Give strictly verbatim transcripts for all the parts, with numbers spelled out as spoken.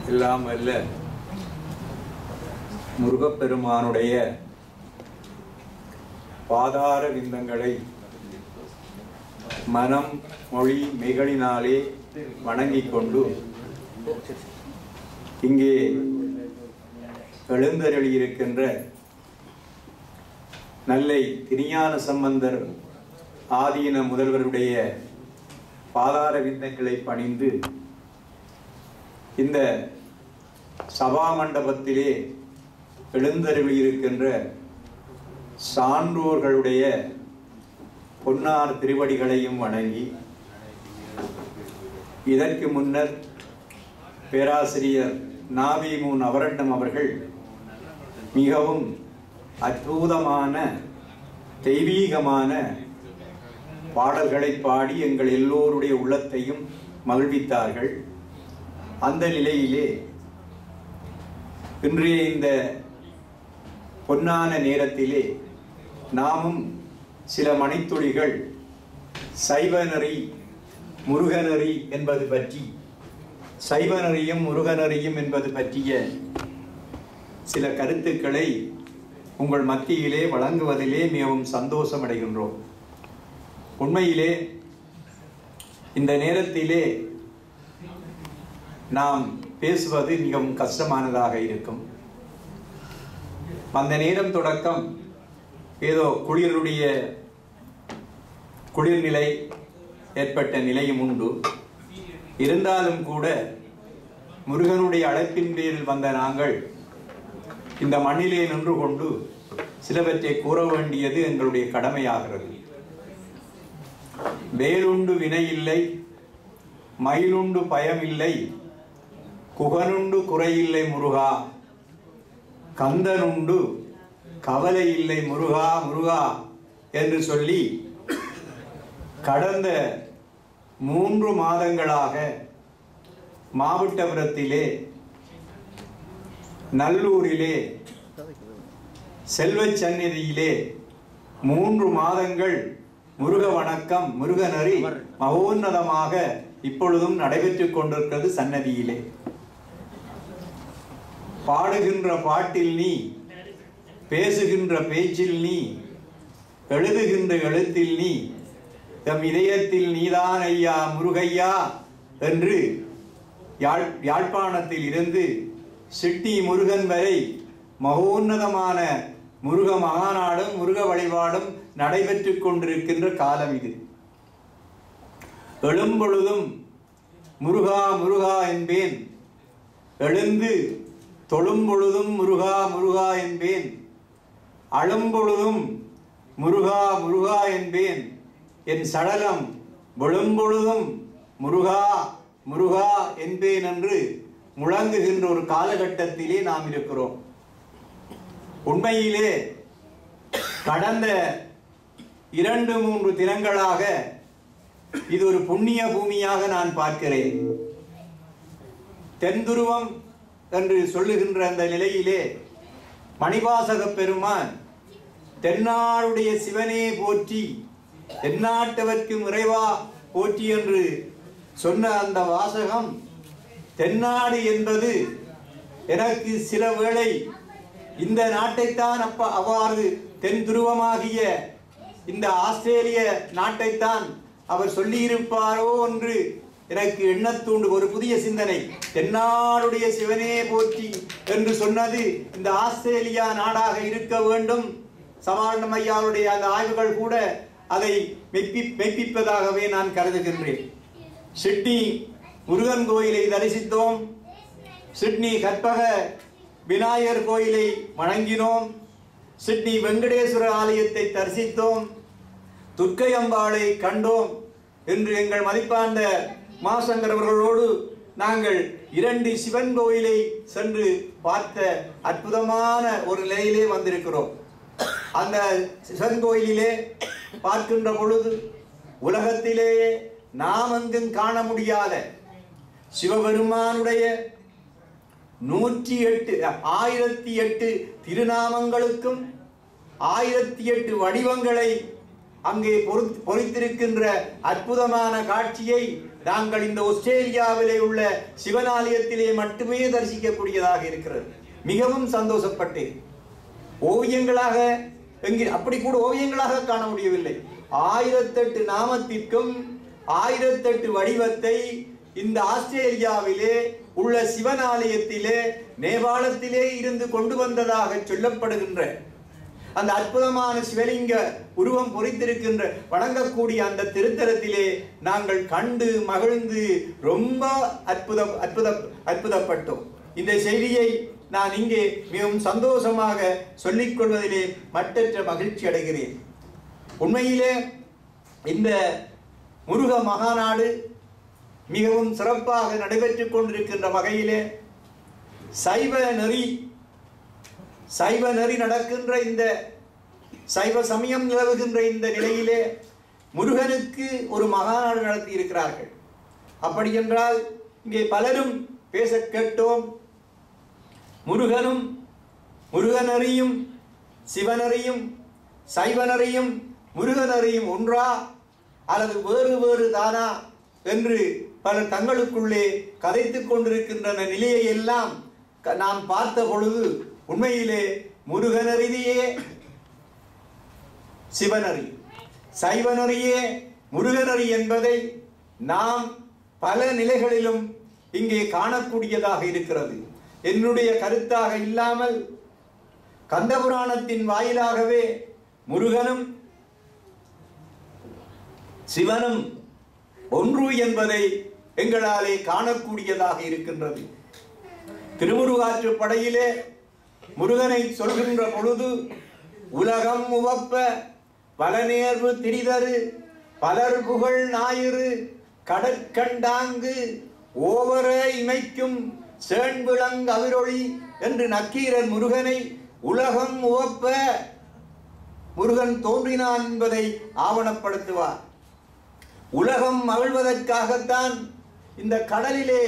எல்லாம் அல்ல முருகப்பெருமானுடைய பாதார விந்தங்களை மனம் மொழி மெய்களினாலே வணங்கிக் கொண்டு இங்கே எழுந்தருளியிருக்கின்ற நெல்லை திருஞான சம்பந்தர் ஆதீன முதல்வருடைய பாதார விந்தங்களை பணிந்து இந்த சபா மண்டபத்திலே எழுந்தருளியிருக்கின்ற சான்றோர்களுடைய பொன்னார் திருவடிகளையும் வணங்கி, இதற்கு முன்னர் பேராசிரியர் நாவிமு நவரட்னம் அவர்கள் மிகவும் அற்புதமான தெய்வீகமான பாடல்களை பாடி எங்கள் எல்லோருடைய உள்ளத்தையும் மகிழ்வித்தார்கள். அந்த நிலையிலே இன்றைய இந்த பொன்னான நேரத்திலே நாமும் சில மணித்துளிகள் சைவநெறி முருகநெறி என்பது பற்றி, சைவநெறியும் முருகநெறியும் என்பது பற்றிய சில கருத்துக்களை உங்கள் மத்தியிலே வழங்குவதிலே மிகவும் சந்தோஷம் அடைகின்றோம். உண்மையிலே இந்த நேரத்திலே நாம் பேசுவது மிகவும் கஷ்டமானதாக இருக்கும். அந்த நேரம் தொடக்கம் ஏதோ குளிருடைய குளிர்நிலை ஏற்பட்ட நிலையும் உண்டு. இருந்தாலும் கூட முருகனுடைய அழைப்பின் பேரில் வந்த நாங்கள் இந்த மண்ணிலே நின்று கொண்டு சிலவற்றை கூற வேண்டியது எங்களுடைய கடமையாகிறது. வேலுண்டு வினையில்லை, மயிலுண்டு பயமில்லை, குகனுண்டு குறையில்லை முருகா, கந்தனுண்டு கவலை இல்லை முருகா முருகா என்று சொல்லி கடந்த மூன்று மாதங்களாக மாவட்டபுரத்திலே நல்லூரிலே செல்வ சந்நிதியிலே மூன்று மாதங்கள் முருக வணக்கம் முருகநெறி மகோன்னதமாக இப்பொழுதும் நடைபெற்றுக் கொண்டிருக்கிறது. சன்னதியிலே பாடுகின்ற பாட்டில் நீ, பேசுகின்ற பேச்சில் நீ, எழுதுகின்ற எழுத்தில் நீ, தம் இதயத்தில் நீதான் ஐயா முருகையா என்று யாழ் யாழ்ப்பாணத்தில் இருந்து சிட்னி முருகன் வரை மகோன்னதமான முருக மகாநாடும் முருக வழிபாடும் நடைபெற்றுக் கொண்டிருக்கின்ற காலம் இது. எழும்பொழுதும் முருகா முருகா என்பேன், எழுந்து தொழும்பொழுதும் முருகா முருகா என்பேன், அழும்பொழுதும் முருகா முருகா என்பேன், என் சடலம் விழும்பொழுதும் முருகா முருகா என்பேன் என்று முழங்குகின்ற ஒரு காலகட்டத்திலே நாம் இருக்கிறோம். உண்மையிலே கடந்த இரண்டு மூன்று தினங்களாக இது ஒரு புண்ணிய பூமியாக நான் பார்க்கிறேன். தென்துருவம் என்று சொல்லுகின்ற அந்த நிலையிலே மணிவாசக பெருமான் தென்னாடுடைய சிவனே போற்றி, தென்னாட்டவர்க்கும் இறைவா போற்றி என்று சொன்ன அந்த வாசகம், தென்னாடு என்பது எனக்கு சில வேளை இந்த நாட்டைத்தான் அப்ப அவ்வாறு தென் துருவமாகிய இந்த ஆஸ்திரேலிய நாட்டைத்தான் அவர் சொல்லியிருப்பாரோ என்று எனக்கு எண்ணத்தூண்டு ஒரு புதிய சிந்தனை. தென்னாடுடைய சிவனே போற்றி என்று சொன்னது இந்த ஆஸ்திரேலியா நாடாக இருக்க வேண்டும். சமாரணம் ஐயாவுடைய அந்த ஆய்வுகள் கூட அதை மெய்ப்பி மெய்ப்பிப்பதாகவே நான் கருதுகின்றேன். சிட்னி முருகன் கோயிலை தரிசித்தோம், சிட்னி கற்பக விநாயகர் கோயிலை வணங்கினோம், சிட்னி வெங்கடேஸ்வர ஆலயத்தை தரிசித்தோம், துர்க்கை அம்பாளை கண்டோம் என்று எங்கள் மதிப்பார்ந்த மாசங்கர் அவர்களோடு நாங்கள் இரண்டு சிவன் கோயிலை சென்று பார்த்த அற்புதமான ஒரு நிலையிலே வந்திருக்கிறோம். அந்த சிவன் கோயிலிலே பார்க்கின்ற பொழுது உலகத்திலேயே நாம் எங்கும் காண முடியாத சிவபெருமானுடைய நூற்றி எட்டு ஆயிரத்தி எட்டு திருநாமங்களுக்கும் ஆயிரத்தி எட்டு வடிவங்களை அங்கே பொறித்திருக்கின்ற அற்புதமான காட்சியை நாங்கள் இந்த ஆஸ்திரேலியாவிலே உள்ள சிவனாலயத்திலே மட்டுமே தரிசிக்கக்கூடியதாக இருக்கிறது. மிகவும் சந்தோஷப்பட்டேன். ஓவியங்களாக எங்கே அப்படி கூட ஓவியங்களாக காண முடியவில்லை. ஆயிரத்தெட்டு நாமத்திற்கும் ஆயிரத்தெட்டு வடிவத்தை இந்த ஆஸ்திரேலியாவிலே உள்ள சிவனாலயத்திலே நேபாளத்திலே இருந்து கொண்டு வந்ததாக சொல்லப்படுகின்ற அந்த அற்புதமான சிவலிங்க உருவம் பொறித்திருக்கின்ற வணங்கக்கூடிய அந்த திருத்தலத்திலே நாங்கள் கண்டு மகிழ்ந்து ரொம்ப அற்புத அற்புத அற்புதப்பட்டோம். இந்த செய்தியை நான் இங்கே மிகவும் சந்தோஷமாக சொல்லிக் கொள்வதிலே மட்டற்ற மகிழ்ச்சி அடைகிறேன். உண்மையிலே இந்த முருக மகாநாடு மிகவும் சிறப்பாக நடைபெற்றுக் கொண்டிருக்கின்ற வகையிலே சைவ நெறி சைவ நெறி நடக்கின்ற இந்த சைவ சமயம் நிலவுகின்ற இந்த நிலையிலே முருகனுக்கு ஒரு மகாநாடு நடத்தி இருக்கிறார்கள். அப்படி என்றால் இங்கே பலரும் பேச கேட்டோம். முருகனும் முருகனறியும் சிவனறியும் சைவனறியும் முருகனறியும் ஒன்றா அல்லது வேறு வேறு தானா என்று பலர் தங்களுக்குள்ளே கதைத்துக் கொண்டிருக்கின்ற நிலையை எல்லாம் நாம் பார்த்த பொழுது உண்மையிலே முருகனறியே சிவனறி, சைவனறியே முருகனறி என்பதை நாம் பல நிலைகளிலும் இங்கே காணக்கூடியதாக இருக்கிறது. என்னுடைய கருத்தாக இல்லாமல் கந்தபுராணத்தின் வாயிலாகவே முருகனும் சிவனும் ஒன்று என்பதை எங்களாலே காணக்கூடியதாக இருக்கின்றது. திருமுருகாற்றுப்படையிலே முருகனை சொல்கின்ற பொழுது உலகம் உவப்ப பலநேர்வு திரிதரு பலர் புகழ் ஞாயிறு கடற்கண்டாங்கு ஓவர இமைக்கும் சேண்விளங் அவிரொளி என்று நக்கீரன் முருகனை உலகம் உவப்ப முருகன் தோன்றினான் என்பதை ஆவணப்படுத்துவார். உலகம் மகிழ்வதற்காகத்தான் இந்த கடலிலே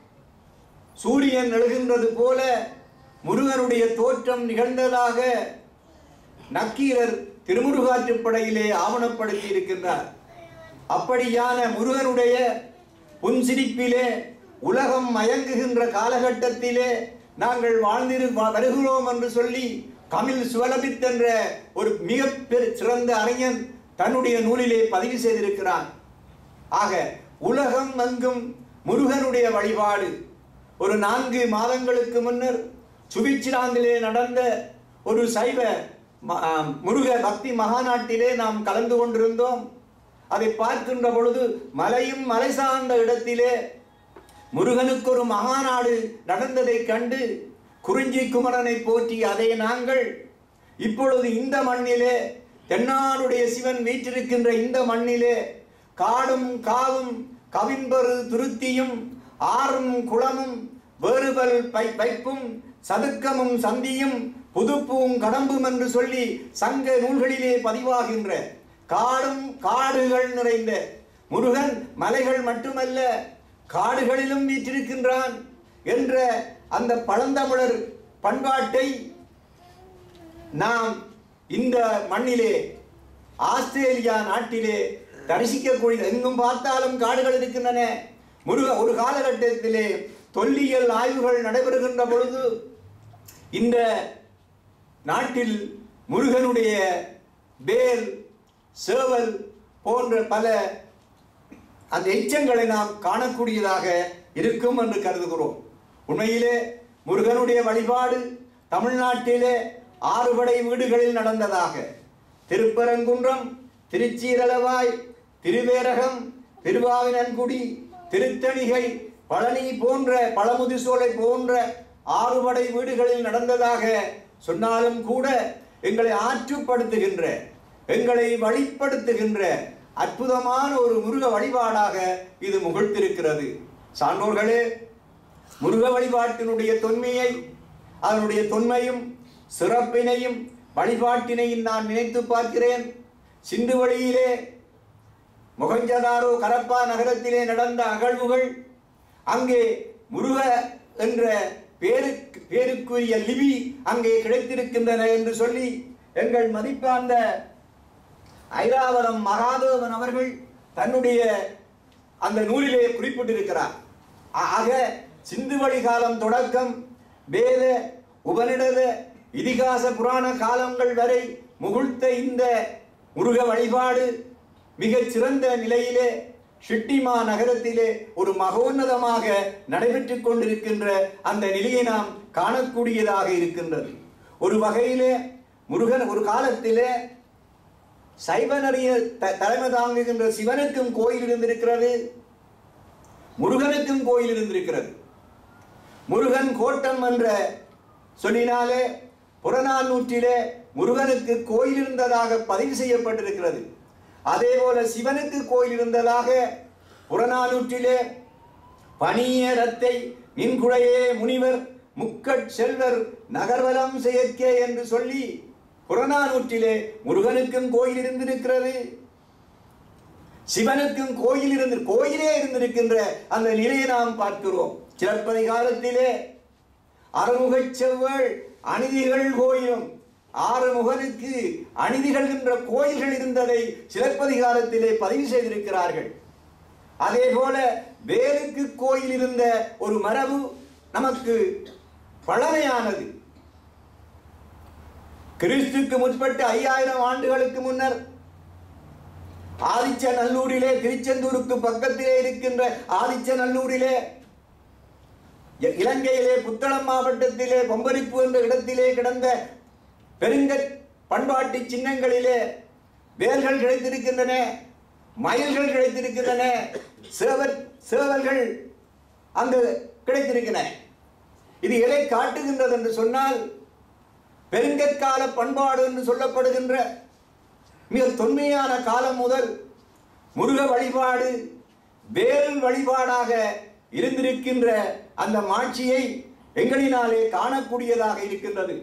சூரியன் எழுகின்றது போல முருகனுடைய தோற்றம் நிகழ்ந்ததாக நக்கீரர் திருமுருகாற்றுப்படையிலே ஆவணப்படுத்தி இருக்கின்றார். அப்படியான முருகனுடைய புன்சிரிப்பிலே உலகம் மயங்குகின்ற காலகட்டத்திலே நாங்கள் வாழ்ந்திரு வருகிறோம் என்று சொல்லி கமில் சுவலபித் என்ற ஒரு மிக சிறந்த அறிஞன் தன்னுடைய நூலிலே பதிவு செய்திருக்கிறான். ஆக உலகம் எங்கும் முருகனுடைய வழிபாடு. ஒரு நான்கு மாதங்களுக்கு முன்னர் சுவிட்சர்லாந்திலே நடந்த ஒரு சைவ முருக பக்தி மகாநாட்டிலே நாம் கலந்து கொண்டிருந்தோம். அதை பார்க்கின்ற பொழுது மலையும் மலை சார்ந்த இடத்திலே முருகனுக்கு ஒரு மகாநாடு நடந்ததை கண்டு குறிஞ்சி குமரனை போற்றி அதை நாங்கள் இப்பொழுது இந்த மண்ணிலே தென்னாடுடைய சிவன் வீற்றிருக்கின்ற இந்த மண்ணிலே காடும் காவும் கவின்பெரு துருத்தியும் ஆறும் குளமும் வேறுபல் பை வைப்பும் சதுக்கமும் சந்தியும் புதுப்பும் கடம்பும் என்று சொல்லி சங்க நூல்களிலே பதிவாகின்ற காடும் காடுகள் நிறைந்த முருகன் மலைகள் மட்டுமல்ல காடுகளிலும் வீற்றிருக்கின்றான் என்ற அந்த பழந்தமிழர் பண்பாட்டை நாம் இந்த மண்ணிலே ஆஸ்திரேலியா நாட்டிலே தரிசிக்கக்கூடிய எங்கும் பார்த்தாலும் காடுகள் இருக்கின்றன. முருக ஒரு காலகட்டத்திலே தொல்லியல் ஆய்வுகள் நடைபெறுகின்ற பொழுது இந்த நாட்டில் முருகனுடைய வேல் சேவல் போன்ற பல அந்த எச்சங்களை நாம் காணக்கூடியதாக இருக்கும் என்று கருதுகிறோம். உண்மையிலே முருகனுடைய வழிபாடு தமிழ்நாட்டிலே ஆறுபடை வீடுகளில் நடந்ததாக திருப்பரங்குன்றம், திருச்சீரளவாய், திருவேரகம், திருவாவினன்குடி, திருத்தணிகை, பழனி போன்ற பழமுதிர்சோலை போன்ற ஆறுபடை வீடுகளில் நடந்ததாக சொன்னாலும் கூட எங்களை ஆற்றுப்படுத்துகின்ற எங்களை வழிப்படுத்துகின்ற அற்புதமான ஒரு முருக வழிபாடாக இது முகழ்த்திருக்கிறது. சான்றோர்களே, முருக வழிபாட்டினுடைய தொன்மையை அதனுடைய தொன்மையும் சிறப்பினையும் வழிபாட்டினையும் நான் நினைத்து பார்க்கிறேன். சிந்து வழியிலே மொஹஞ்சதாரோ கரப்பா நகரத்திலே நடந்த அகழ்வுகள் அங்கே முருக என்ற பேருக்கு பேருக்குரிய லிபி அங்கே கிடைத்திருக்கின்றன என்று சொல்லி எங்கள் மதிப்பார்ந்த ஐராவதம் மகாதேவன் அவர்கள் தன்னுடைய அந்த நூலிலே குறிப்பிட்டிருக்கிறார். ஆக சிந்துவெளி காலம் தொடக்கம் வேத உபநிடத இதிகாச புராண காலங்கள் வரை முகிழ்த்த இந்த முருக வழிபாடு மிகச் சிறந்த நிலையிலே ஷிட்டிமா நகரத்திலே ஒரு மகோன்னதமாக நடைபெற்றுக் கொண்டிருக்கின்ற அந்த நிலையை நாம் காணக்கூடியதாக இருக்கின்றது. ஒரு வகையிலே முருகன் ஒரு காலத்திலே சைவனறிய தலைமை தாங்குகின்ற சிவனுக்கும் கோயில் இருந்திருக்கிறது, முருகனுக்கும் கோயில் இருந்திருக்கிறது. முருகன் கோட்டம் என்ற சொல்லினாலே புறநானூற்றிலே முருகனுக்கு கோயில் இருந்ததாக பதிவு செய்யப்பட்டிருக்கிறது. அதே போல சிவனுக்கு கோயில் இருந்ததாக புறநானூற்றிலே பணியரத்தை நின்குடையே முனிவர் முக்கட் செல்வர் நகர்வலம் செயற்கே என்று சொல்லி புறநானூற்றிலே முருகனுக்கும் கோயில் இருந்திருக்கிறது, சிவனுக்கும் கோயில் இருந்து கோயிலே இருந்திருக்கின்ற அந்த நிலையை நாம் பார்க்கிறோம். சிலப்பதிகாரத்திலே அறுமுகச் செவ்வாள் அநீதிகள் கோயிலும் ஆறுமுகனுக்கு அநீதிகள் என்ற கோயில்கள் இருந்ததை சிலப்பதிகாரத்திலே பதிவு செய்திருக்கிறார்கள். அதே போல வேலுக்கு கோயில் இருந்த ஒரு மரபு நமக்கு பழமையானது. கிறிஸ்துக்கு முற்பட்ட ஐயாயிரம் ஆண்டுகளுக்கு முன்னர் ஆதிச்சநல்லூரிலே திருச்செந்தூருக்கு பக்கத்திலே இருக்கின்ற ஆதிச்சநல்லூரிலே இலங்கையிலே புத்தளம் மாவட்டத்திலே பொம்பரிப்பு என்ற இடத்திலே கிடந்த பெருங்க பண்பாட்டு சின்னங்களிலே வேல்கள் கிடைத்திருக்கின்றன, மயில்கள் கிடைத்திருக்கின்றன, சேவல் சேவல்கள் அங்கு கிடைத்திருக்கின்றன. இது எதை காட்டுகின்றது என்று சொன்னால் பெருங்கற்கால பண்பாடு என்று சொல்லப்படுகின்ற மிக தொன்மையான காலம் முதல் முருக வழிபாடு வேல் வழிபாடாக இருந்திருக்கின்ற அந்த மாட்சியை எங்களினாலே காணக்கூடியதாக இருக்கின்றது.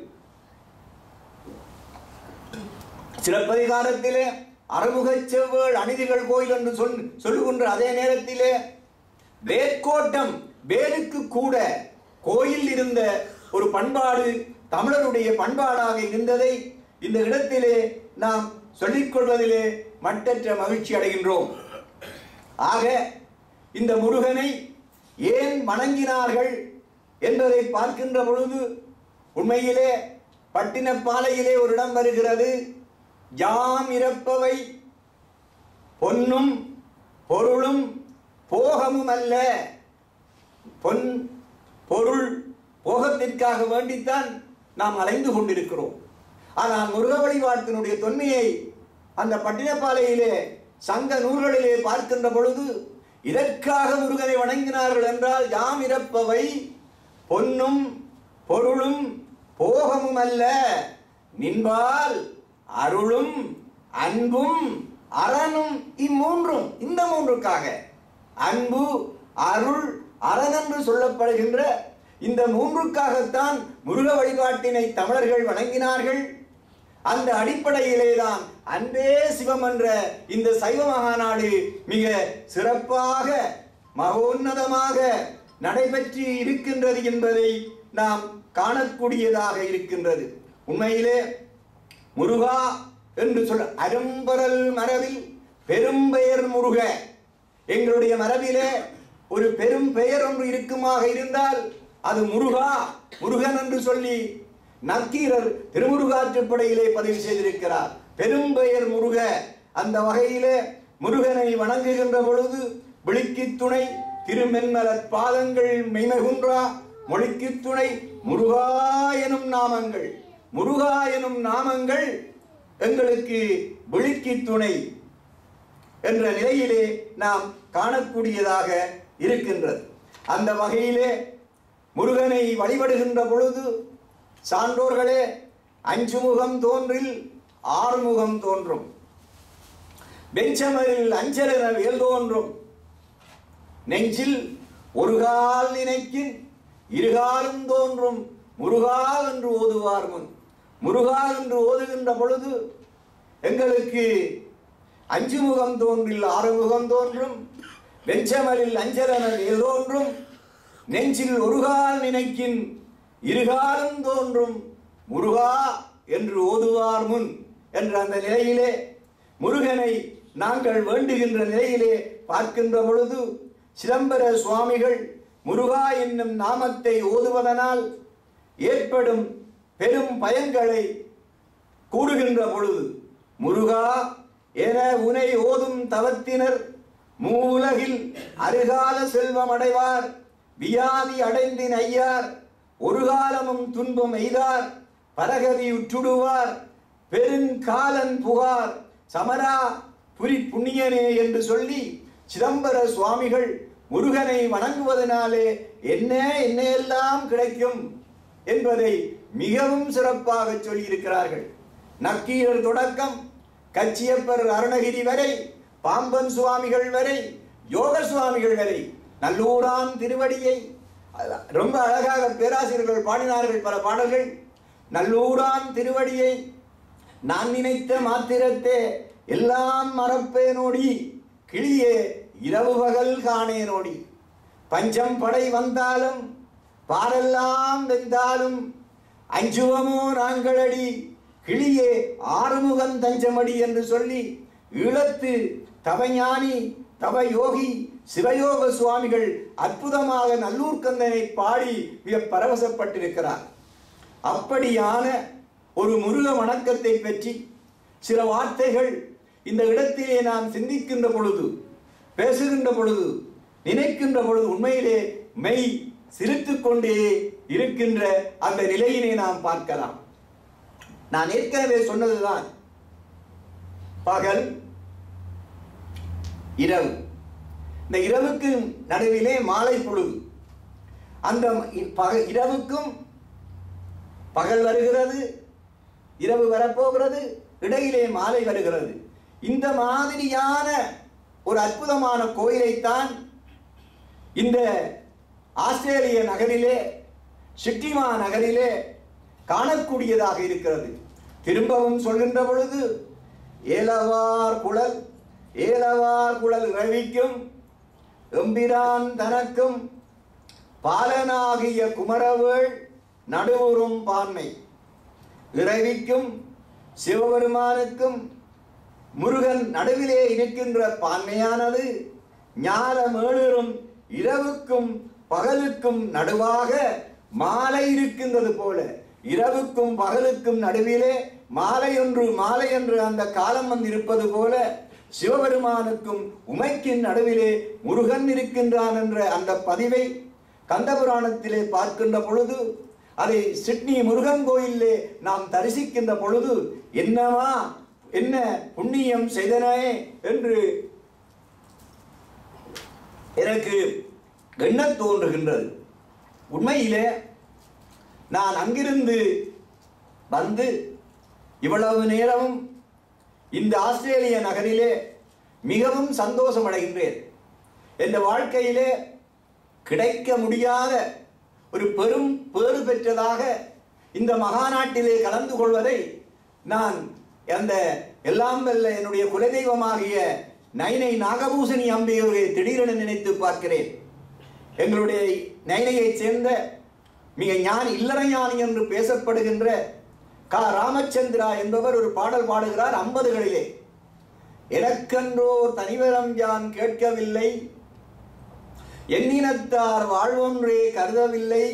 சிலப்பதிகாரத்திலே அறுமுகச் செவ்வாள் அநீதிகள் கோயில் என்று சொல் சொல்லுகின்ற அதே நேரத்திலே வேற்கோட்டம் வேலுக்கு கூட கோயில் இருந்த ஒரு பண்பாடு தமிழருடைய பண்பாடாக இருந்ததை இந்த இடத்திலே நாம் சொல்லிக்கொள்வதிலே மட்டற்ற மகிழ்ச்சி அடைகின்றோம். ஆக இந்த முருகனை ஏன் வணங்கினார்கள் என்பதை பார்க்கின்ற பொழுது உண்மையிலே பட்டினப்பாலையிலே ஒரு இடம் வருகிறது. யாம் இறப்பவை பொன்னும் பொருளும் போகமும் அல்ல. பொன் பொருள் போகத்திற்காக வேண்டித்தான் நாம் அலைந்து கொண்டிருக்கிறோம். ஆனால் முருக வழிபாட்டினுடைய தொன்மையை அந்த பட்டினப்பாலையிலே சங்க நூல்களிலே பார்க்கின்ற பொழுது இதற்காக முருகனை வணங்கினார்கள் என்றால் யாம் இறப்பவை பொன்னும் பொருளும் போகமும் அல்ல, நின்பால் அருளும் அன்பும் அறனும் இம்மூன்றும். இந்த மூன்றுக்காக அன்பு அருள் அரண் என்று சொல்லப்படுகின்ற இந்த மூன்றுக்காகத்தான் முருக வழிபாட்டினை தமிழர்கள் வணங்கினார்கள். அந்த அடிப்படையிலேதான் அன்பே சிவம் என்ற இந்த சைவ மகாநாடு மிக சிறப்பாக மகோன்னதமாக நடைபெற்று இருக்கின்றது என்பதை நாம் காணக்கூடியதாக இருக்கின்றது. உண்மையிலே முருகா என்று சொல்ல அரும்பரல் மரபில் பெரும்பெயர் முருக, எங்களுடைய மரபிலே ஒரு பெரும் பெயர் ஒன்று இருக்குமாக இருந்தால் அது முருகா முருகன் என்று சொல்லி நக்கீரர் திருமுருகாற்றுப்படையிலே பதிவு செய்திருக்கிறார். பெரும்பெயர் முருக. அந்த வகையிலே முருகனை வணங்குகின்ற பொழுது விழிக்கு துணை திருமென்மலர் பாதங்கள் மெய்மகுன்றா மொழிக்கு துணை முருகா எனும் நாமங்கள். முருகா எனும் நாமங்கள் எங்களுக்கு விழிக்கு துணை என்ற நிலையிலே நாம் காணக்கூடியதாக இருக்கின்றது. அந்த வகையிலே முருகனை வழிபடுகின்ற பொழுது சான்றோர்களே அஞ்சு முகம் தோன்றில் ஆறு முகம் தோன்றும், வெஞ்சமரில் அஞ்சலென வேல் தோன்றும், நெஞ்சில் ஒரு கால் நினைக்கின் இருகாலும் தோன்றும் முருகா என்று ஓதுவார் முன். முருகா என்று ஓதுகின்ற பொழுது எங்களுக்கு அஞ்சு முகம் தோன்றில் ஆறு முகம் தோன்றும், வெஞ்சமரில் அஞ்சலென வேல் தோன்றும், நெஞ்சில் ஒரு கால் நினைக்கின் இருகாலும் தோன்றும் முருகா என்று ஓதுவார் முன் என்ற அந்த நிலையிலே முருகனை நாங்கள் வேண்டுகின்ற நிலையிலே பார்க்கின்ற பொழுது சிதம்பர சுவாமிகள் முருகா என்னும் நாமத்தை ஓதுவதனால் ஏற்படும் பெரும் பயன்களை கூறுகின்ற பொழுது முருகா என உனை ஓதும் தவத்தினர் மூவுலகில் அருகால செல்வம் அடைவார், வியாதி அடைந்தின் ஐயார், ஒரு காலமும் துன்பம் எய்தார், பரகதி உற்றுடுவார், பெருங்காலன் புகார், சமரா புரி புண்ணியனே என்று சொல்லி சிதம்பர சுவாமிகள் முருகனை வணங்குவதனாலே என்ன என்னெல்லாம் கிடைக்கும் என்பதை மிகவும் சிறப்பாக சொல்லியிருக்கிறார்கள். நக்கீரர் தொடக்கம் கச்சியப்பர் அருணகிரி வரை, பாம்பன் சுவாமிகள் வரை, யோக சுவாமிகள் வரை நல்லூரான் திருவடியை ரொம்ப அழகாக பேராசிரியர்கள் பாடினார்கள். பல பாடல்கள். நல்லூரான் திருவடியை நான் நினைத்த மாத்திரத்தே எல்லாம் மறப்பேனோடி, கிளியே இரவு பகல் காணேனோடி, பஞ்சம் படை வந்தாலும் பாரெல்லாம் வெந்தாலும் அஞ்சுவமோ நாங்களடி, கிளியே ஆறுமுகன் தஞ்சமடி என்று சொல்லி ஈழத்து தவஞானி தவ யோகி சிவயோக சுவாமிகள் அற்புதமாக நல்லூர் கந்தனை பாடி மிக பரவசப்பட்டிருக்கிறார். அப்படியான ஒரு முருக வணக்கத்தை பற்றி சில வார்த்தைகள் இந்த இடத்திலே நாம் சிந்திக்கின்ற பொழுது, பேசுகின்ற பொழுது, நினைக்கின்ற பொழுது உண்மையிலே மெய் சிரித்துக் கொண்டே இருக்கின்ற அந்த நிலையினை நாம் பார்க்கலாம். நான் ஏற்கனவே சொன்னதுதான், பகல் இரவு, இந்த இரவுக்கு நடுவிலே மாலை பொழுது, அந்த இரவுக்கும் பகல் வருகிறது, இரவு வரப்போகிறது, இடையிலே மாலை வருகிறது. இந்த மாதிரியான ஒரு அற்புதமான கோயிலைத்தான் இந்த ஆஸ்திரேலிய நகரிலே, சிட்னிமா நகரிலே காணக்கூடியதாக இருக்கிறது. திரும்பவும் சொல்கின்ற பொழுது ஏலவார் குழல் ஏலவார் குழல் ரவிக்கும் எம்பிரான் தனக்கும் பாலனாகிய குமரவேள் நடுவுறும் பான்மை, இரவிக்கும் சிவபெருமானுக்கும் முருகன் நடுவிலே இருக்கின்ற பான்மையானது ஞாலமேழுறும் இரவுக்கும் பகலுக்கும் நடுவாக மாலை இருக்கின்றது போல, இரவுக்கும் பகலுக்கும் நடுவிலே மாலை ஒன்று மாலை என்று அந்த காலம் வந்து இருப்பது போல, சிவபெருமானுக்கும் உமைக்கின் நடுவிலே முருகன் இருக்கின்றான் என்ற அந்த பதிவை கந்தபுராணத்திலே பார்க்கின்ற பொழுது, அதை சிட்னி முருகன் கோயிலே நாம் தரிசிக்கின்ற பொழுது என்னவா என்ன புண்ணியம் செய்தனே என்று எனக்கு எண்ண தோன்றுகின்றது. உண்மையிலே நான் அங்கிருந்து வந்து இவ்வளவு நேரமும் இந்த ஆஸ்திரேலிய நகரிலே மிகவும் சந்தோஷம் அடைகின்றேன். என் வாழ்க்கையிலே கிடைக்க முடியாத ஒரு பெரும் பேறு பெற்றதாக இந்த மகாநாட்டிலே கலந்து கொள்வதை நான் அந்த எல்லாம் வல்ல என்னுடைய குலதெய்வமாகிய நைனை நாகபூசணி அம்பிகையை திடீரென நினைத்து பார்க்கிறேன். எங்களுடைய நைனையைச் சேர்ந்த மிக ஞானி இல்லறஞானி என்று பேசப்படுகின்ற கா ராமச்சந்திரா என்பவர் ஒரு பாடல் பாடுகிறார் ஐம்பதுகளிலே. எனக்கென்றோர் தனிவரம் யான் கேட்கவில்லை, எண்ணினத்தார் வாழ்வொன்றே கருதவில்லை,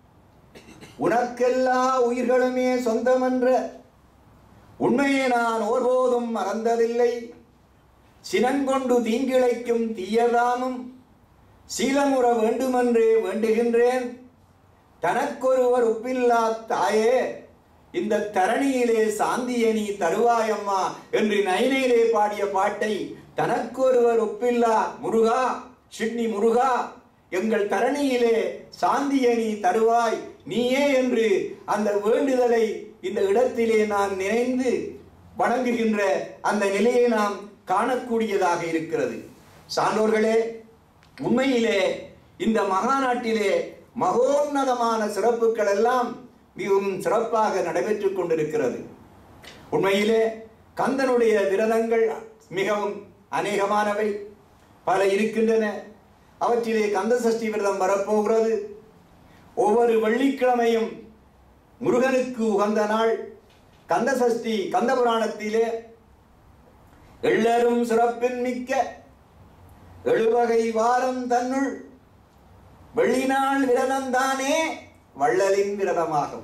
உனக்கெல்லா உயிர்களுமே சொந்தமென்ற உண்மையை நான் ஒருபோதும் மறந்ததில்லை, சினங்கொண்டு தீங்கிழைக்கும் தீயதாமும் சீலமுற வேண்டுமென்றே வேண்டுகின்றேன், தனக்கொருவர் ஒப்பில்லா தாயே இந்த தரணியிலே சாந்தியை நீ தருவாயம்மா என்று நைனையிலே பாடிய பாட்டை, தனக்கொருவர் ஒப்பில்லா முருகா, சிட்னி முருகா, எங்கள் தரணியிலே சாந்தியை நீ தருவாய் நீயே என்று அந்த வேண்டுதலை இந்த இடத்திலே நான் நினைந்து வணங்குகின்ற அந்த நிலையை நாம் காணக்கூடியதாக இருக்கிறது. சான்றோர்களே, உண்மையிலே இந்த மகாநாட்டிலே மகோன்னதமான சிறப்புகள் எல்லாம் மிகவும் சிறப்பாக நடைபெற்றுக் கொண்டிருக்கிறது. உண்மையிலே கந்தனுடைய விரதங்கள் மிகவும் அநேகமானவை பல இருக்கின்றன. அவற்றிலே கந்த சஷ்டி விரதம் வரப்போகிறது. ஒவ்வொரு வெள்ளிக்கிழமையும் முருகனுக்கு உகந்த நாள். கந்த சஷ்டி கந்த புராணத்திலே எல்லரும் சிறப்பின் மிக்க எழுவகை வாரம் தன்னுள் வெள்ளினாள் விரதம்தானே வள்ளலின் விரதமாகும்.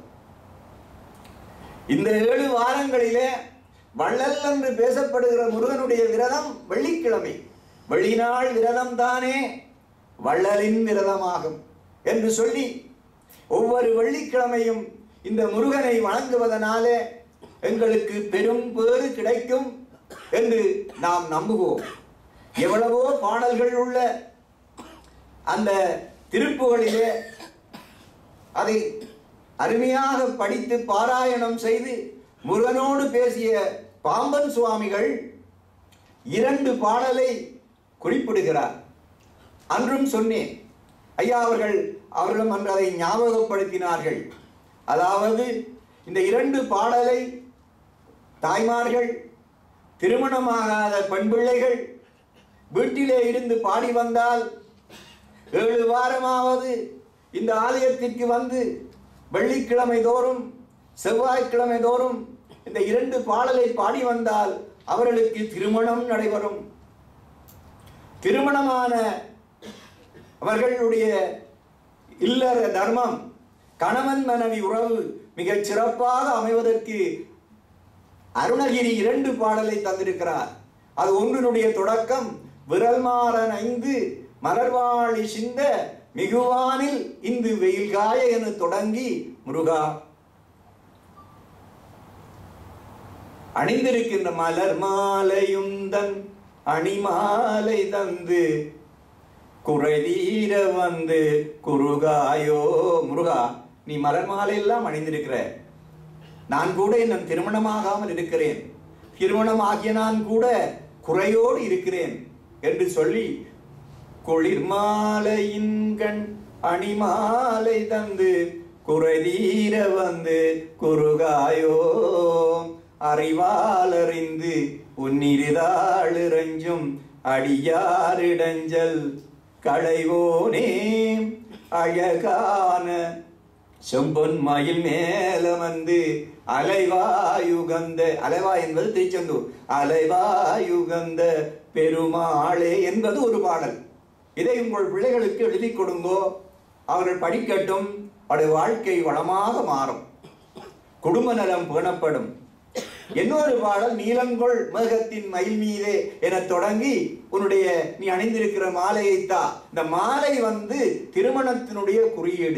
இந்த ஏழு வாரங்களிலே வள்ளல் என்று பேசப்படுகிற முருகனுடைய விரதம் வெள்ளிக்கிழமை. வெள்ளினாள் விரதம் தானே வள்ளலின் விரதமாகும் என்று சொல்லி ஒவ்வொரு வெள்ளிக்கிழமையும் இந்த முருகனை வணங்குவதனாலே எங்களுக்கு பெரும் பேறு கிடைக்கும் என்று நாம் நம்புவோம். எவ்வளவோ பாடல்கள் உள்ள அந்த திருப்புகளிலே அதை அருமையாக படித்து பாராயணம் செய்து முருகனோடு பேசிய பாம்பன் சுவாமிகள் இரண்டு பாடலை குறிப்பிடுகிறார். அன்றும் சொன்னேன், ஐயா அவர்கள் அவர்களும் அன்று அதை ஞாபகப்படுத்தினார்கள். அதாவது இந்த இரண்டு பாடலை தாய்மார்கள், திருமணமாகாத பெண் பிள்ளைகள் வீட்டிலே இருந்து பாடி வந்தால் ஏழு வாரமாவது இந்த ஆலயத்திற்கு வந்து வெள்ளிக்கிழமை தோறும் செவ்வாய்க்கிழமை தோறும் இந்த இரண்டு பாடலை பாடி வந்தால் அவர்களுக்கு திருமணம் நடைபெறும். திருமணமான அவர்களுடைய இல்லற தர்மம், கணவன் மனைவி உறவு மிகச் சிறப்பாக அமைவதற்கு அருணகிரி இரண்டு பாடலை தந்திருக்கிறார். அது ஒன்றினுடைய தொடக்கம் விரல் மாறன் ஐந்து மலர்வாழி சிந்த மிகுவானில் இந்து வெயில் காய என தொடங்கி முருகா அணிந்திருக்கின்ற மலர் மாலையுந்தன் அணிமாலை தந்து குறைதீர வந்து குருகாயோ. முருகா, நீ மலர் மாலை எல்லாம் அணிந்திருக்கிற, நான் கூட இன்னும் திருமணமாகாமல் இருக்கிறேன், திருமணமாகிய நான் கூட குறையோடு இருக்கிறேன் என்று சொல்லி குளிர் மாலையின் கண் அணிமாலை தந்து குறைதீர வந்து குருகாயோ. அறிவாலறிந்து உன்னிரிதாள் இறைஞ்சும் அடியாரிடஞ்சல் களைவோனே அழகான செம்பொன் மயில் மேல வந்து அலைவாயுகந்த, அலைவா என்பது திருச்செந்தூர், அலைவாயுகந்த பெருமாளே என்பது ஒரு பாடல். இதை உங்கள் பிள்ளைகளுக்கு எழுதி கொடுங்கோ, அவர்கள் படிக்கட்டும், அவருடைய வாழ்க்கை வளமாக மாறும், குடும்ப நலம் பேணப்படும். இன்னொரு பாடல் நீலங்கொள் மேகத்தின் மயில் மீதே என தொடங்கி உன்னுடைய நீ அணிந்திருக்கிற மாலையைத்தா. இந்த மாலை வந்து திருமணத்தினுடைய குறியீடு.